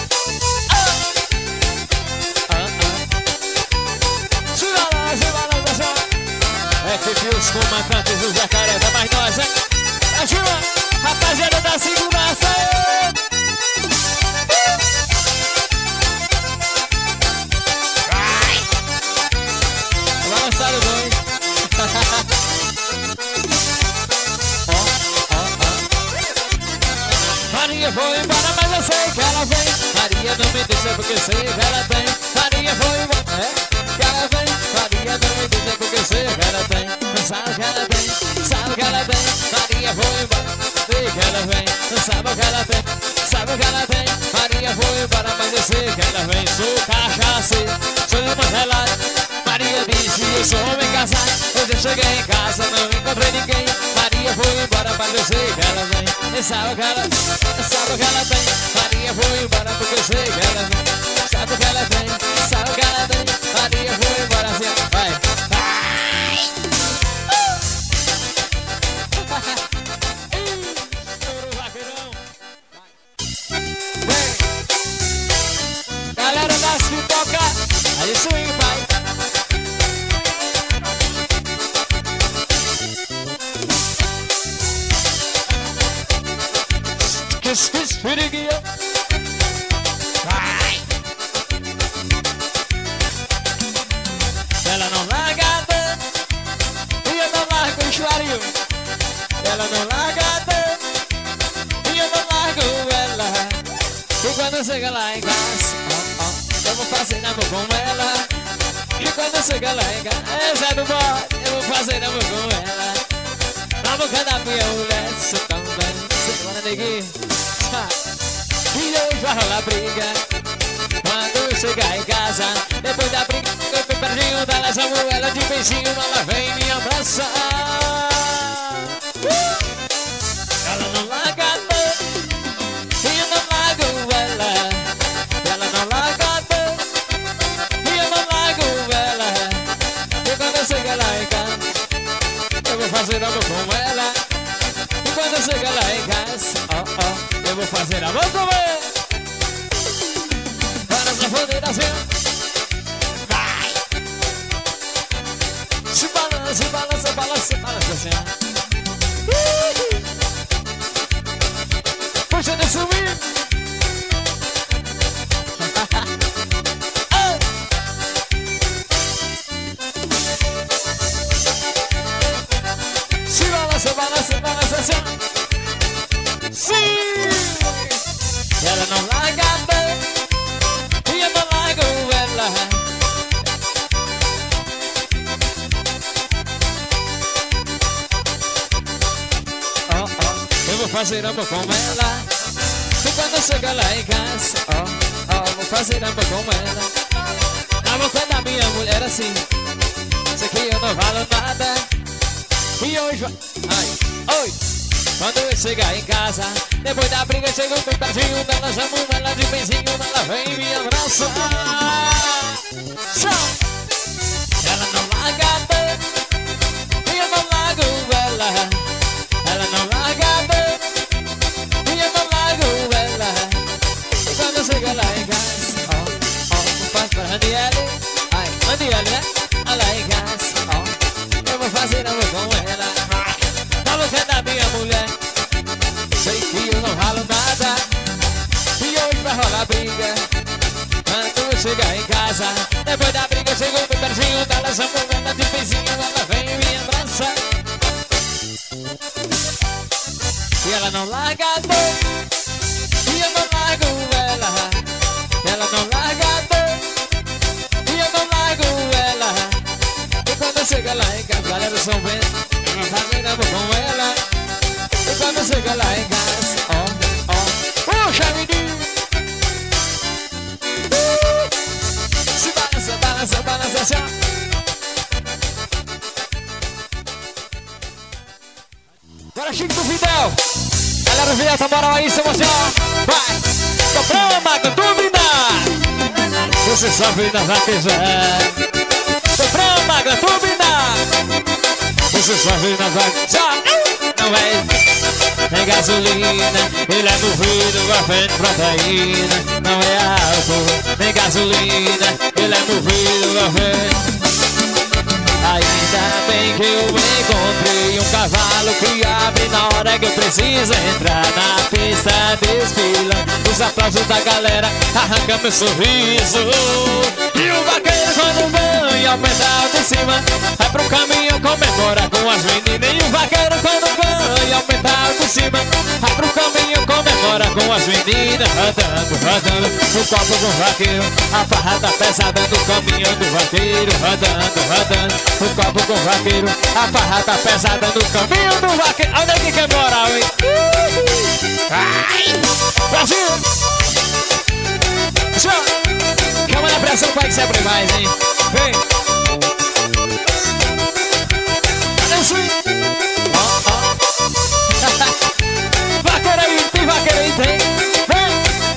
É que os comandantes do jacaré da mais nós, hein? Ajuda, rapaziada da segurança. Balançado dois. Maria foi embora, mas eu sei que ela vem. Maria não me deixa porque sei que ela tem. Maria foi embora, que ela vem. Maria não me deixa porque sei que ela tem. Sabe que ela tem, sabe que ela tem. Maria foi embora, sei que ela vem. Sabe que ela tem, sabe que ela tem. Maria foi embora, mas eu sei que ela vem. Sou cachaceiro, sou desmantelado. Maria disse eu sou homem casado. Hoje eu cheguei em casa, não encontrei ninguém. Maria foi embora, mas eu sei que ela vem. Sabe que ela tem. Maria foi embora, porque eu sei que ela vem. Sabe que ela tem, sabe que ela tem. Maria foi embora, assim, vai. Galera das pipoca, aí swing, pai. Kiss, piriguinha. Vai. Ela não larga tanto, e eu não largo o chuarinho. Ela não larga tanto, e eu não largo ela. E quando chega lá em casa, eu vou fazer amor com ela. E quando chega lá em casa, Zé do bode, eu vou fazer amor com ela. Na boca da minha mulher, sou tão bem. Semana neguinho. E hoje vai rolar briga quando chegar em casa. Depois da briga, eu fui pertinho dela, chamo ela de beijinho, ela vem me abraçar. Ela não larga tanto, e eu não largo ela. Ela não larga tanto, e eu não largo ela. E quando chega lá em casa, eu vou fazer amor com ela. E quando chega lá em casa, eu vou fazer amor com ela. Para essa fodeira assim. Vai. Se balança, balança, balança, balança assim. Puxa nesse vídeo. Se balança, balança, balança assim. Sim! Ela não larga bem, e eu não largo ela. Eu vou fazer amor com ela. E quando chega lá em casa, vou fazer amor com ela. A boca da minha mulher assim. Sei que eu não valo nada. E hoje vai... Ai, oi! Quando eu chegar em casa, depois da briga, chego bem pertinho dela, chamo ela de beijinho, ela vem me abraçar. Ela não larga bem, e eu não largo ela. Ela não larga bem, e eu não largo ela. E quando chega lá em casa, faz pra Raniele. Ai, Raniele, né? Lá em casa, eu vou fazer amor com ela. Na boca da minha mulher, sei que eu não ralo nada. E hoje vai rolar briga quando eu chegar em casa. Depois da briga, chegou bem pertinho dela, chamou ela de beijinho, ela vem me abraçar. E ela não larga a dor, e largo ela. Ela não larga e eu não largo ela. E quando chega lá em casa, galera são vendo, tá vendo amor com ela. E quando chega lá em casa, ó, puxa menino. Se balança, balança, balança assim, ó. Agora Chico do Fidel. Galera do Fidel, tá moral aí, seu emoção. Vai, comprou uma gratubina. Você sofre na vaquejada. Comprou uma gratubina. Você sofre na vaquejada. Não é, tem gasolina. Ele é movido a fé de proteína. Não é álcool, tem gasolina. Ele é movido a fé. Ainda bem que eu encontrei um cavalo que abre na hora que eu preciso entrar na pista desfilando. Os aplausos da galera arrancam meu sorriso. E o vaqueiro quando ganha aumenta de cima, vai pro caminhão comemorar com as meninas. E o vaqueiro quando ganha aumenta de cima, vai pro caminhão comemorar com as meninas. Rodando, rodando, o copo com o vaqueiro, a parrada pesada do caminhão do vaqueiro. Rodando, rodando, o copo com o vaqueiro, a parrada pesada no caminho do vaqueiro. Olha aqui que é moral, hein? Ai! Brasil! Chama na pressão, pai, que sempre mais, hein? Vem! Cadê o swing? Ó, ó! Vaqueiro aí, tem vaqueiro aí, tem! Vem!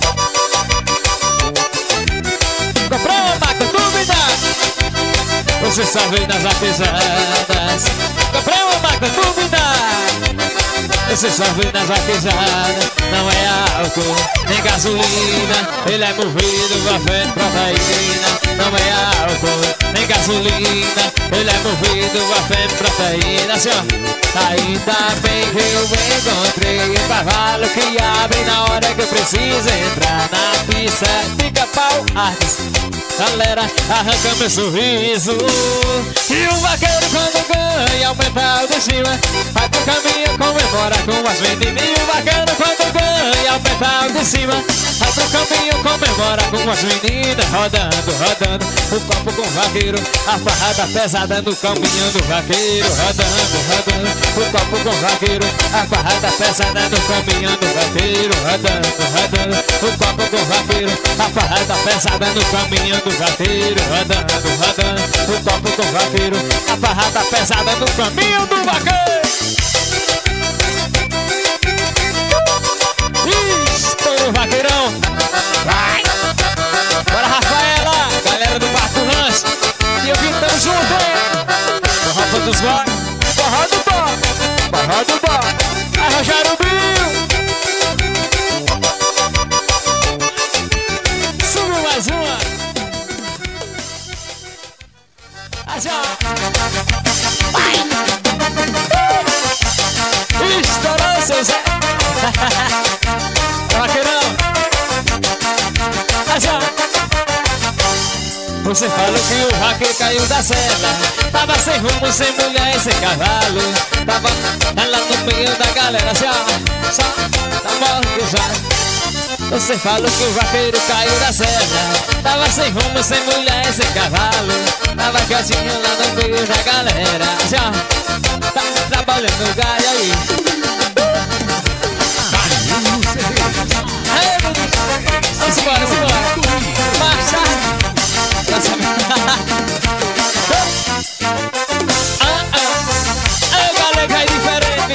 Comprou uma gratubina. Você só vem nas artesanas. Comprei uma gratubina. Você só vem nas vaquejadas. Não é álcool, nem gasolina. Ele é movido a fé de proteína. Não é álcool, nem gasolina. Ele é movido a fé de proteína. Assim, ó. Ainda bem que eu encontrei um cavalo que abre na hora que eu preciso entrar na pista. Pica-pau, artes. Galera, arranca meu sorriso. E o vaqueiro quando ganha aumenta a autoestima, vai pro caminho comemorar com as meninas. E o vaqueiro quando ganha aumenta a autoestima, vai pro caminho comemorar com as meninas. Rodando, rodando, o copo com o vaqueiro, a farrada pesada no caminho do vaqueiro. Rodando, rodando, o copo com o vaqueiro, a farrada pesada no caminho do vaqueiro. Rodando, rodando, o copo com o vaqueiro, a farrada pesada no caminho do vaqueiro. Rodando, rodando, o copo com o vaqueiro, a farrada pesada no caminho do vaqueiro. Estourou o vaqueirão. Vai! Bora, Rafaela, galera do Barco Rancho. E eu vim tão junto, hein? Forró dos Boys, forró do Bó, forró do Bó. Arranjaram o Bill. Subiu mais uma. Vai! Estourou, seu Zé. Vaqueirão. Você falou que o vaqueiro caiu da seta, tava sem rumo, sem mulher e sem cavalo. Tava lá no meio da galera, só tá morrendo. Você falou que o vaqueiro caiu da seta, tava sem rumo, sem mulher e sem cavalo. Tava quietinho lá no meio da galera, já tá trabalhando no galho aí. Vamos embora, vamos embora. Marcha. Galera, cai diferente.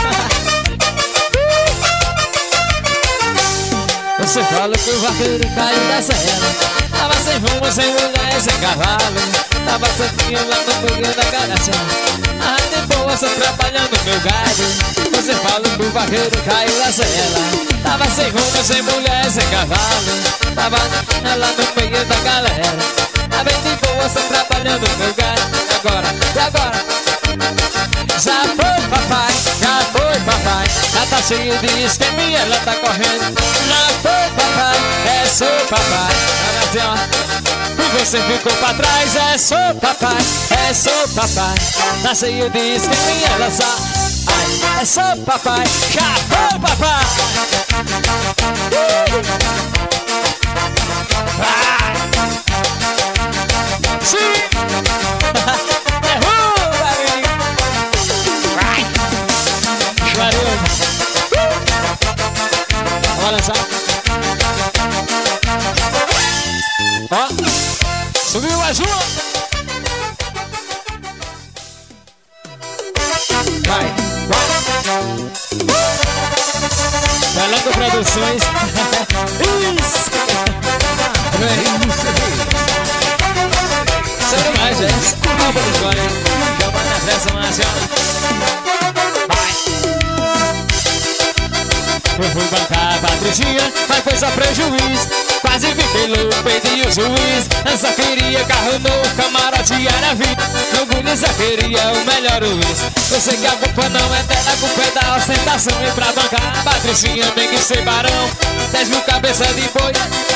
Você falou que o vaqueiro caiu da serra, tava sem rumo, sem mulher, sem cavalo. Tava sozinho lá no meio da galaxia, de boa, só trabalhando meu gado. Você falou que o vaqueiro caiu da serra, tava sem rumo, sem mulher, sem cavalo. Tava lá no meio da galera, bem de boa, só trabalhando meu gado. E agora? Já foi papai, já tá cheio de esquema e ela tá correndo. Já foi papai, é seu papai. E você ficou pra trás, é seu papai, tá cheio de esquema e ela só. Ai, é seu papai, já foi papai. Vai lançar. Ó, subiu mais uma. Vai, vai. Falando Produções. Isso. Sério mais, gente. Não vou escolher. Chama na pressa, Marcial. Eu fui bancar a Patricinha, mas foi só prejuízo. Quase fiquei louco, perdi o juiz. Eu só queria carro novo, camarote era vida. No bullying só queria o melhor juiz. Eu sei que a culpa não é dela, a culpa é da ostentação. E pra bancar a Patricinha tem que ser barão. 10 mil cabeças de boi.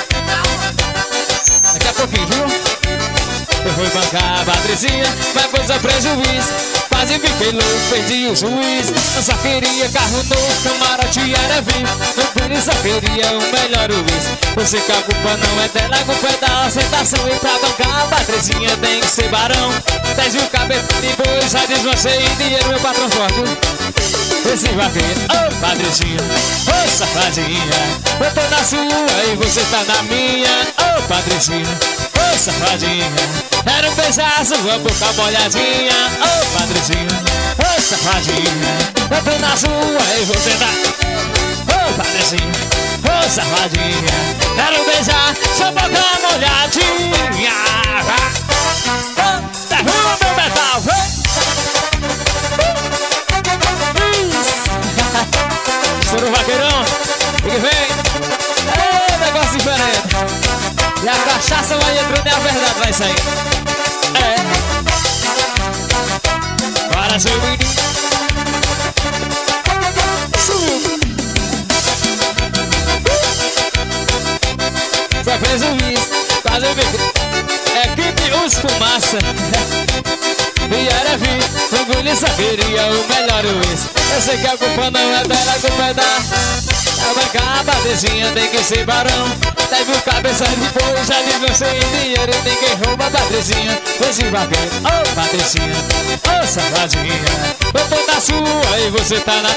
Daqui a pouquinho, viu? Eu fui bancar a Patricinha, mas foi só prejuízo. Quase fiquei louco, perdi o juiz. Eu só queria carro novo, camarote era vivo. No bullying só queria o melhor juiz. Eu sei que a culpa não é dela, a culpa é da ostentação. E pra bancar a Patricinha tem que ser barão. 10 mil cabeças de boi, já desmanchei em dinheiro, meu patrão forte. Esse vaqueiro, ô Patricinha, ô safadinha. Eu tô na sua e você tá na minha. Ô Patricinha, ô safadinha. Quero beijar sua boca molhadinha. Ô Patricinha, ô safadinha. Eu tô na sua e você tá. Ô Patricinha, ô safadinha. Quero beijar sua boca molhadinha. Derruba meu metal, vem. Estouro vaqueirão, e que vem. É negócio diferente. E a cachaça vai entrando e a verdade vai sair. É. Para seu menino. Só fez o bis, quase o bico. Equipe Os Fumaça. E era vir, o bullying só queria o melhor juiz. Eu sei que a culpa não é dela, a culpa é da bancar a Patricinha tem que ser barão. 10 mil cabeças de boi, já descansei em dinheiro. Ninguém rouba a Patricinha, esse vaqueiro. Ô Patricinha, ô safadinha. Eu tô na sua e você tá na.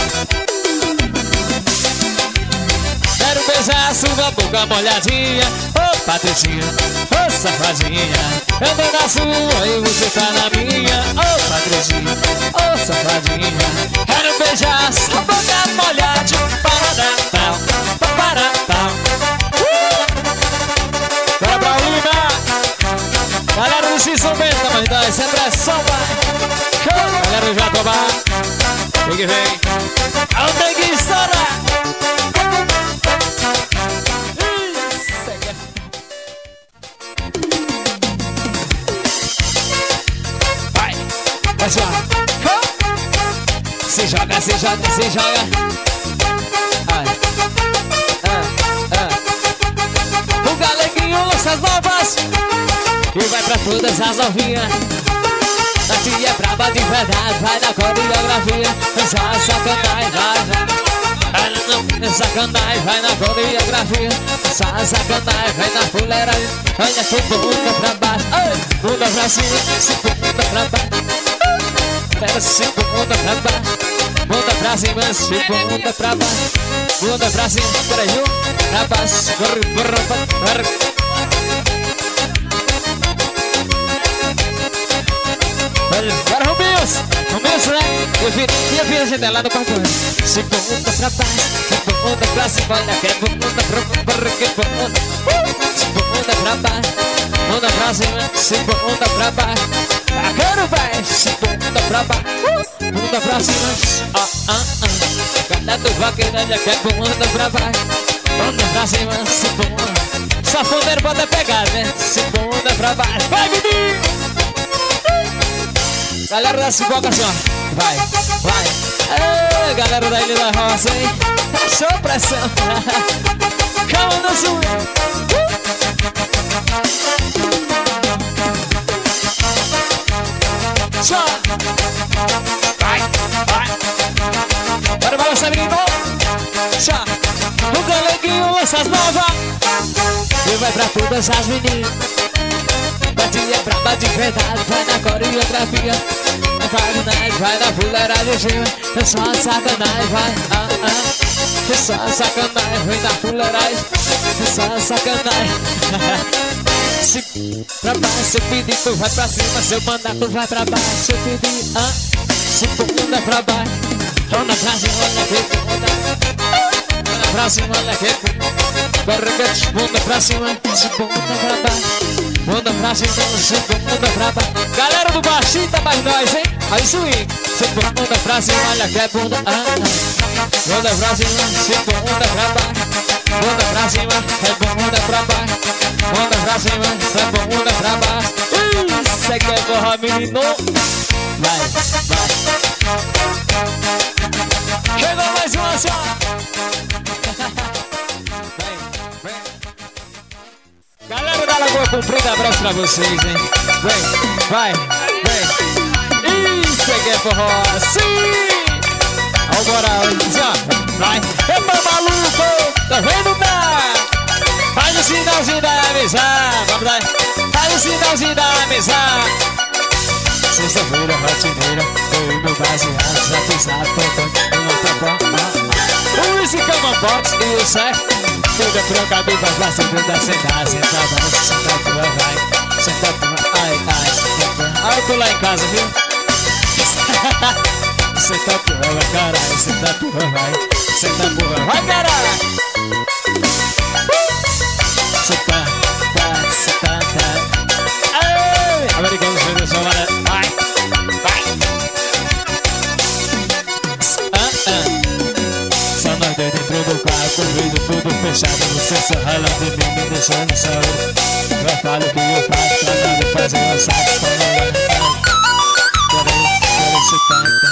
Quero beijar sua boca molhadinha. Ô Patricinha, ô safadinha. Eu tô na sua e você tá na minha. Ô Patricinha, ô safadinha. Quero beijar sua boca molhadinha. Paradapau, paradapau. Bora pra Lima. Galera do Cis São Bento, mas dá essa pressão, vai. Galera do Jatobá. Vem que vem. Não tem que estourar. Se joga, se joga, se joga. Ai. O Galegrinho lança as novas e vai pra todas as novinhas. A tia é braba de verdade, vai na coreografia. Só sacanagem, vai. Ela não é sacanagem, vai na coreografia. Só sacanagem, vai na fuleiragem. Olha que bunda pra baixo, bunda pra cima, bunda pra baixo. Pera bunda pra baixo, bunda pra cima, bunda pra baixo, bunda pra cima, peraí, pra baixo, corre. Agora Rubinhos, né? Minha filha janela no quarto. Bunda pra baixo, bunda pra cima, olha que bunda pra bunda. Bunda pra baixo, bunda pra cima, bunda pra baixo. Agora vai, bunda pra baixo, bunda pra cima. Cada do vaqueiro, olha que bunda pra baixo, bunda pra cima, bunda. Safoneiro pode pegar, né? Bunda pra baixo. Vai, menino! Galera da Ciboca, assim, ó. Vai, vai. Ei, galera da Ilha da Roça, hein? Show pressão. Calma no sul. Show. Vai, vai. Bora balançar, menino. Show. O Galeguinho lança as novas e vai pra todas as meninas. Batia é braba de verdade, vai na coreografia. Vai na fuleiragem, é só sacanagem, vai. Essa sacanagem, vem da fuleiragem. Essa sacanagem. Se pra baixo, se eu pedir, tu vai pra cima. Se eu mandar, tu vai pra baixo. Se eu pedir, se bunda pra baixo. Onda pra cima, olha aqui, bunda pra cima, olha aqui. Barriguete, bunda pra cima, se bunda pra baixo. Bunda pra cima, se bunda pra baixo. Galera do baixinho, tá mais nós, hein? Aí swing. Se bunda pra cima, olha que é bunda. Bunda pra cima, se bunda pra baixo. Bunda pra cima, é bunda pra baixo. Bunda pra cima, é bunda pra baixo. Isso é que é forró, menino. Vai, vai. Chegou mais uma, assim, ó. Vem, vem. Galera da Lagoa Comprida, abraço pra vocês, hein. Vem, vai, vem. Isso é que é forró, sim. Ó o moral, assim, ó. Vai. Epa, maluco, tá vendo, tá? Faz o sinalzinho da amizade, vamos lá. Faz o sinalzinho da amizade. Sexta-feira, rotineira, eu e meu baseado, já pisado, tocando uma tapão. Esse cama box e o certo. Toda troca do faz pra sempre da sentada, sentada, senta tua, vai. Senta tua, ai, ai, senta tua. Ai, eu tô lá em casa, viu? Senta tua, vai, caralho, senta tua, vai. Senta tua, vai, caralho. Senta, tá, senta, tá. Ai, americanos, meu Deus, vai. Só nós dois dentro do carro, com o vidro tudo fechado. Você só rala de mim, me deixando só. Eu falo o que eu faço pra não me fazer um saco. Quero se cantar.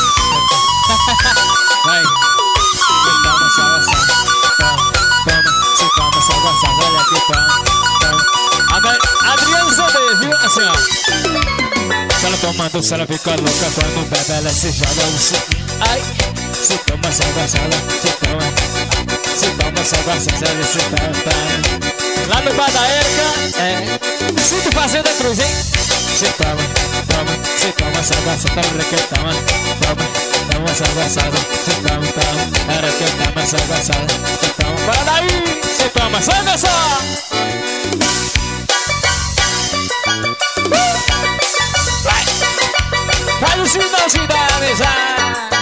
Vai, toma só goçada. Toma, se toma só goçada. Olha aqui, toma. Adriano Zodê, viu? Assim, ó. Se ela tomando, se ela fica louca. Quando bebe, ela se joga. Ai. Se toma só goçada, se toma só goçada, se toma. Lá no bar da Érica, sinto fazendo a cruz, hein? Se toma só goçada, toma só goçada, se toma, era que eu toma só goçada, se toma, bora daí, se toma só goçada. Vai, faz o sinalzinho da amizade.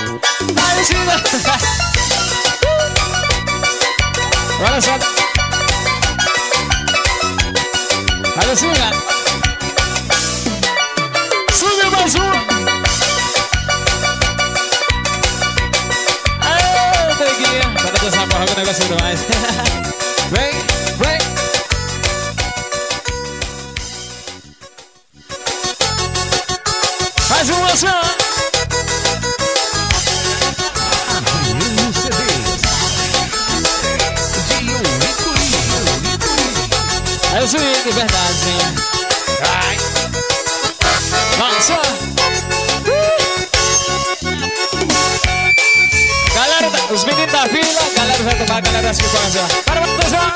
Olha só. Olha assim, cara. Subiu mais uma. Aê, neguinha. Para dançar porra com o negócio demais. Vem, vem. Mais uma só. É o swing de verdade, sim. Vai. Vamos só. Galera, os meninos da vila, galera vai tomar, galera das que começam. Para dançar.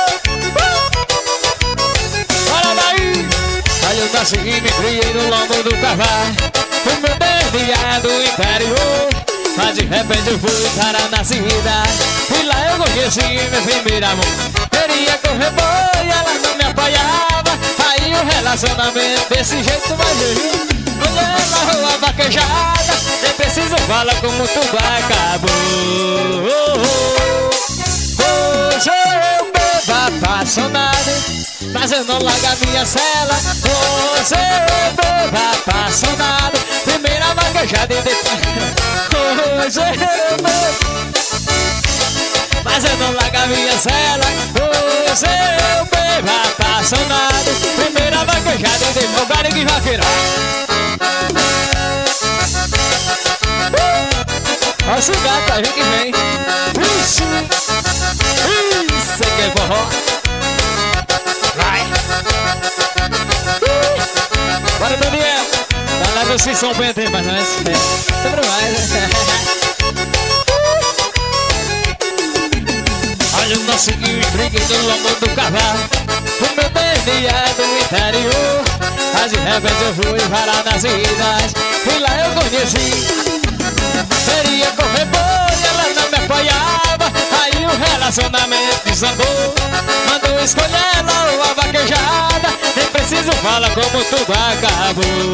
Bora daí. Olha, eu nasci e me criei no lombo do cavalo. O meu bebê do interior. Mas de repente eu fui parar na cidade. E lá eu conheci meu primeiro amor. Queria correr boi, ela não me apoiava. Aí o relacionamento desse jeito vai ver. Mulher na rua vaquejada, nem preciso falar como tudo acabou. Hoje eu bebo apaixonado, mas eu não largo a minha cela. Hoje eu bebo apaixonado, primeira vaquejada e depois. Hoje eu bebo, mas eu não largo a minha cela. Hoje eu bebo apaixonado, primeira vaquejada e depois. O garingue vaqueiro. Olha o gato, a gente que vem. Ixi, isso aqui é forró. Vai. Bora, Daniel. Galera, vocês são bem até pra nós. Sempre mais, né? Olha o nosso briguei no lombo do cavalo. O meu DNA é do interior. Mas de repente eu fui parar nas cidades. E lá eu conheci. Queria correr boi, ela não me apoiava. relacionamento desandou. Mandou escolher lá uma vaquejada. Nem preciso falar como tudo acabou.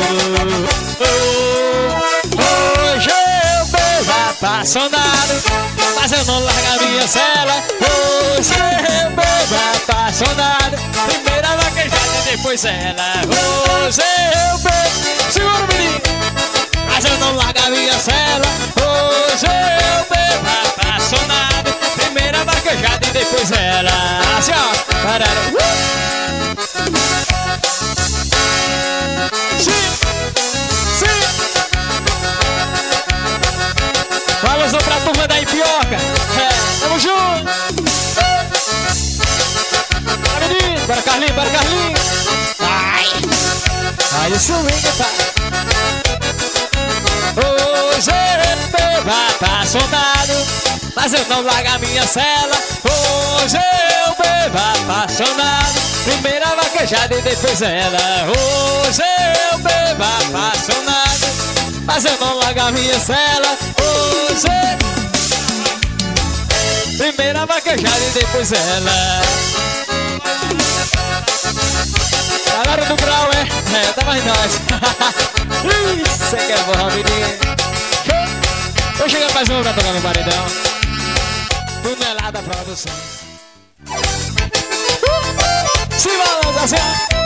Hoje eu bebo apaixonado, mas eu não largo a minha cela. Hoje eu bebo apaixonado. Primeira vaquejada e depois ela. Hoje eu bebo, segura menino, mas eu não largo a minha cela. Hoje eu bebo apaixonado. Primeira vaquejada e depois ela. Assim ó, parada. Vamos pra turma da Ipioca. Tamo junto. Bora menino, bora Carlinhos, bora Carlinhos. Ai, o swing tá. Hoje eu bebo apaixonado, mas eu não largo a minha cela. Hoje eu bebo apaixonado. Primeira vaquejada e depois ela. Hoje eu bebo apaixonado, mas eu não largo a minha cela. Hoje primeira vaquejada e depois ela. Galera do grau, tá mais nós. Isso que é bom, menino. Vou chegar mais um pra tocar no paredão. Tonelada produção. Se balança assim.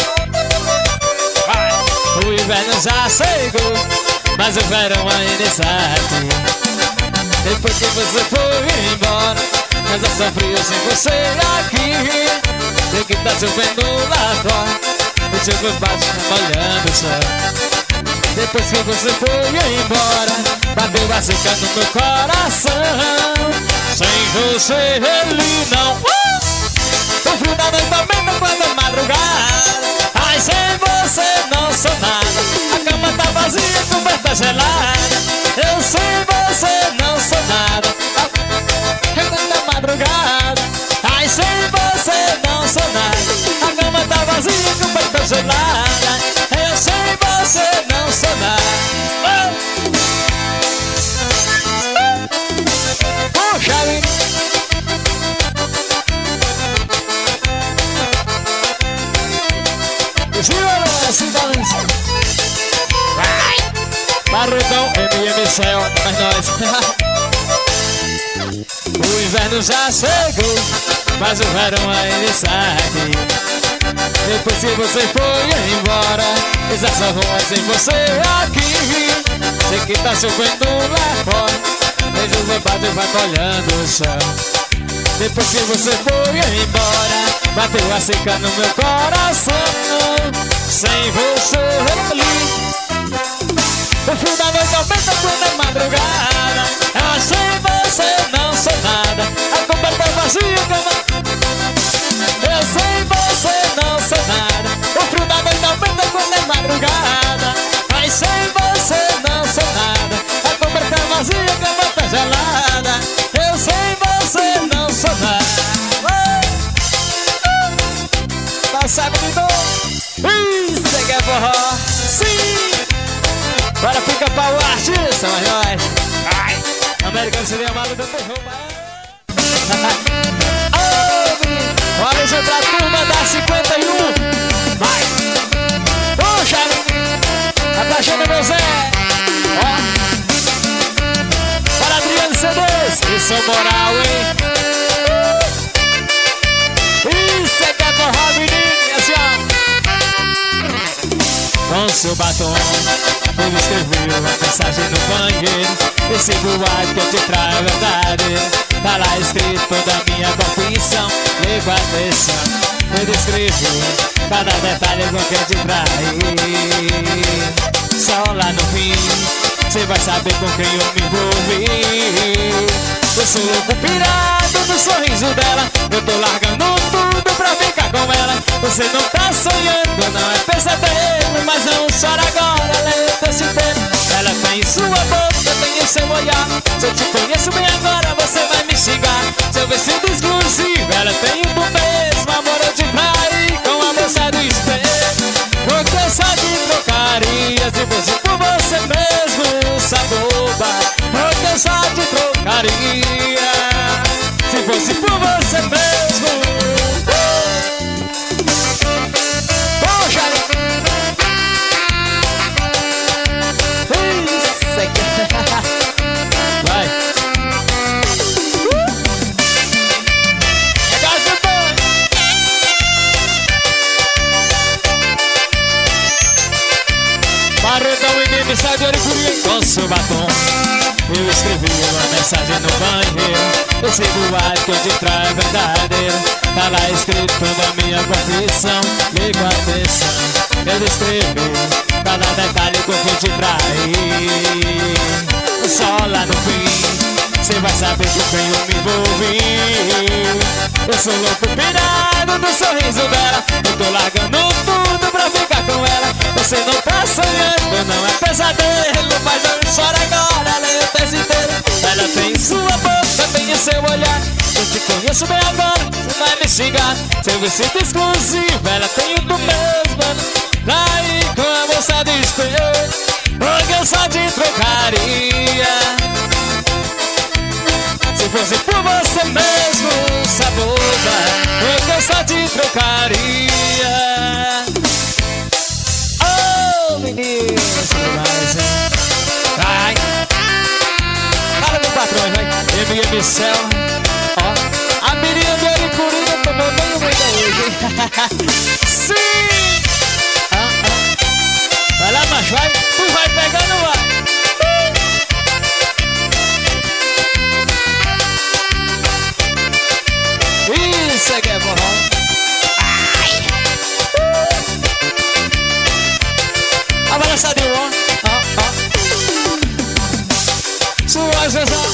Vai. O inverno já chegou, mas o verão ainda está aqui. Depois que você foi embora, mas eu sofri sem você aqui. Sei que tá chovendo lá fora, o chuva bate molhando o sol. Depois que você foi embora, bateu a seca no meu coração. Sem você ele não. O frio da noite aumenta quando é madrugada. Ai, sem você não sou nada. A cama tá vazia, a coberta gelada. Eu sem você não sou nada. Quando é madrugada. Ai, sem você não sou nada. A cama tá vazia, a coberta gelada. Eu sem você não sou nada. Puxa, se balança. Barrudão, Céu, mas nós. O inverno já chegou, mas o verão ainda está aqui. Depois que você foi embora, já só vou sem você aqui. Sei que tá chovendo lá fora, mas o meu padre vai molhando o céu. Depois que você foi embora, bateu a seca no meu coração. Sem você ali, o frio da noite aumenta quando é madrugada. Ah, sem você não sou nada. A coberta é vazia, cama. Eu sem você não sou nada. O frio da noite aumenta quando é madrugada. Mas sem você não sou nada. A coberta é vazia, cama tá gelada. Eu sem você não sou nada. Sabe de dor. Isso que é forró. Sim. Bora fica pra o artista, mas nós. Ai. Americano seria amado da roupa. Olha isso pra turma da 51. Vai. Puxa. Abaixando meu Zé. Ó. Para Adriano CDs. Isso é moral, hein. Isso é que é forró, menino. Com seu batom, ele escreveu uma mensagem no banheiro. Esse boato que eu te trago é verdade. Tá lá escrito toda a minha confissão. Leva atenção, ele escreveu cada detalhe com que eu te traí. Só lá no fim, cê vai saber com quem eu me envolvi. Eu sou louco pirado do sorriso dela. Eu tô largando tudo pra ficar com ela. Você não tá sonhando, não é pesadelo. Mas não chora agora, lenta esse tempo. Ela tem em sua boca, tem em seu olhar. Se eu te conheço bem agora, você vai me xingar. Seu vestido exclusivo, ela tem um mesmo. Amor, eu te traí com a moça do espelho. Vou cansar de trocaria. Se fosse por você mesmo, essa boba. Vou cansar de trocaria. Se fosse por você mesmo. Poxa! Isso aqui. Vai. Negócio bom. Paredão e meme, sai de Oricuria com seu batom. Eu escrevi uma mensagem no banheiro. Eu sei boate que eu te traio é verdadeira. Tá lá escrito da minha confissão. Liga a atenção, eu escrevi cada detalhe que eu vou te trair. Só lá no fim cê vai saber que bem eu me envolvi. Eu sou louco pirado do sorriso dela. Eu tô largando tudo pra ficar com ela. Você não tá sonhando, não é pesadelo. Mas eu choro agora, leio o texto inteiro. Ela tem sua boca, tem o seu olhar. Eu te conheço bem agora, você vai me xingar. Seu vestido exclusivo, ela tem o do mesmo. Tá aí com a moça do espelho, porque eu só te trocaria se fosse por você mesmo, sabuda, porque eu só te trocaria. Oh, menino, você mais, hein? Vai. Fala meu patrão, vai. M.M. Céu. Ó, a menina do Oricurinha tomou banho muito hoje, hein? Sim! Vai lá, macho, vai. Tu vai pegando, vai. Isso aqui é forró. A balançadinha, ó. Sua sensação.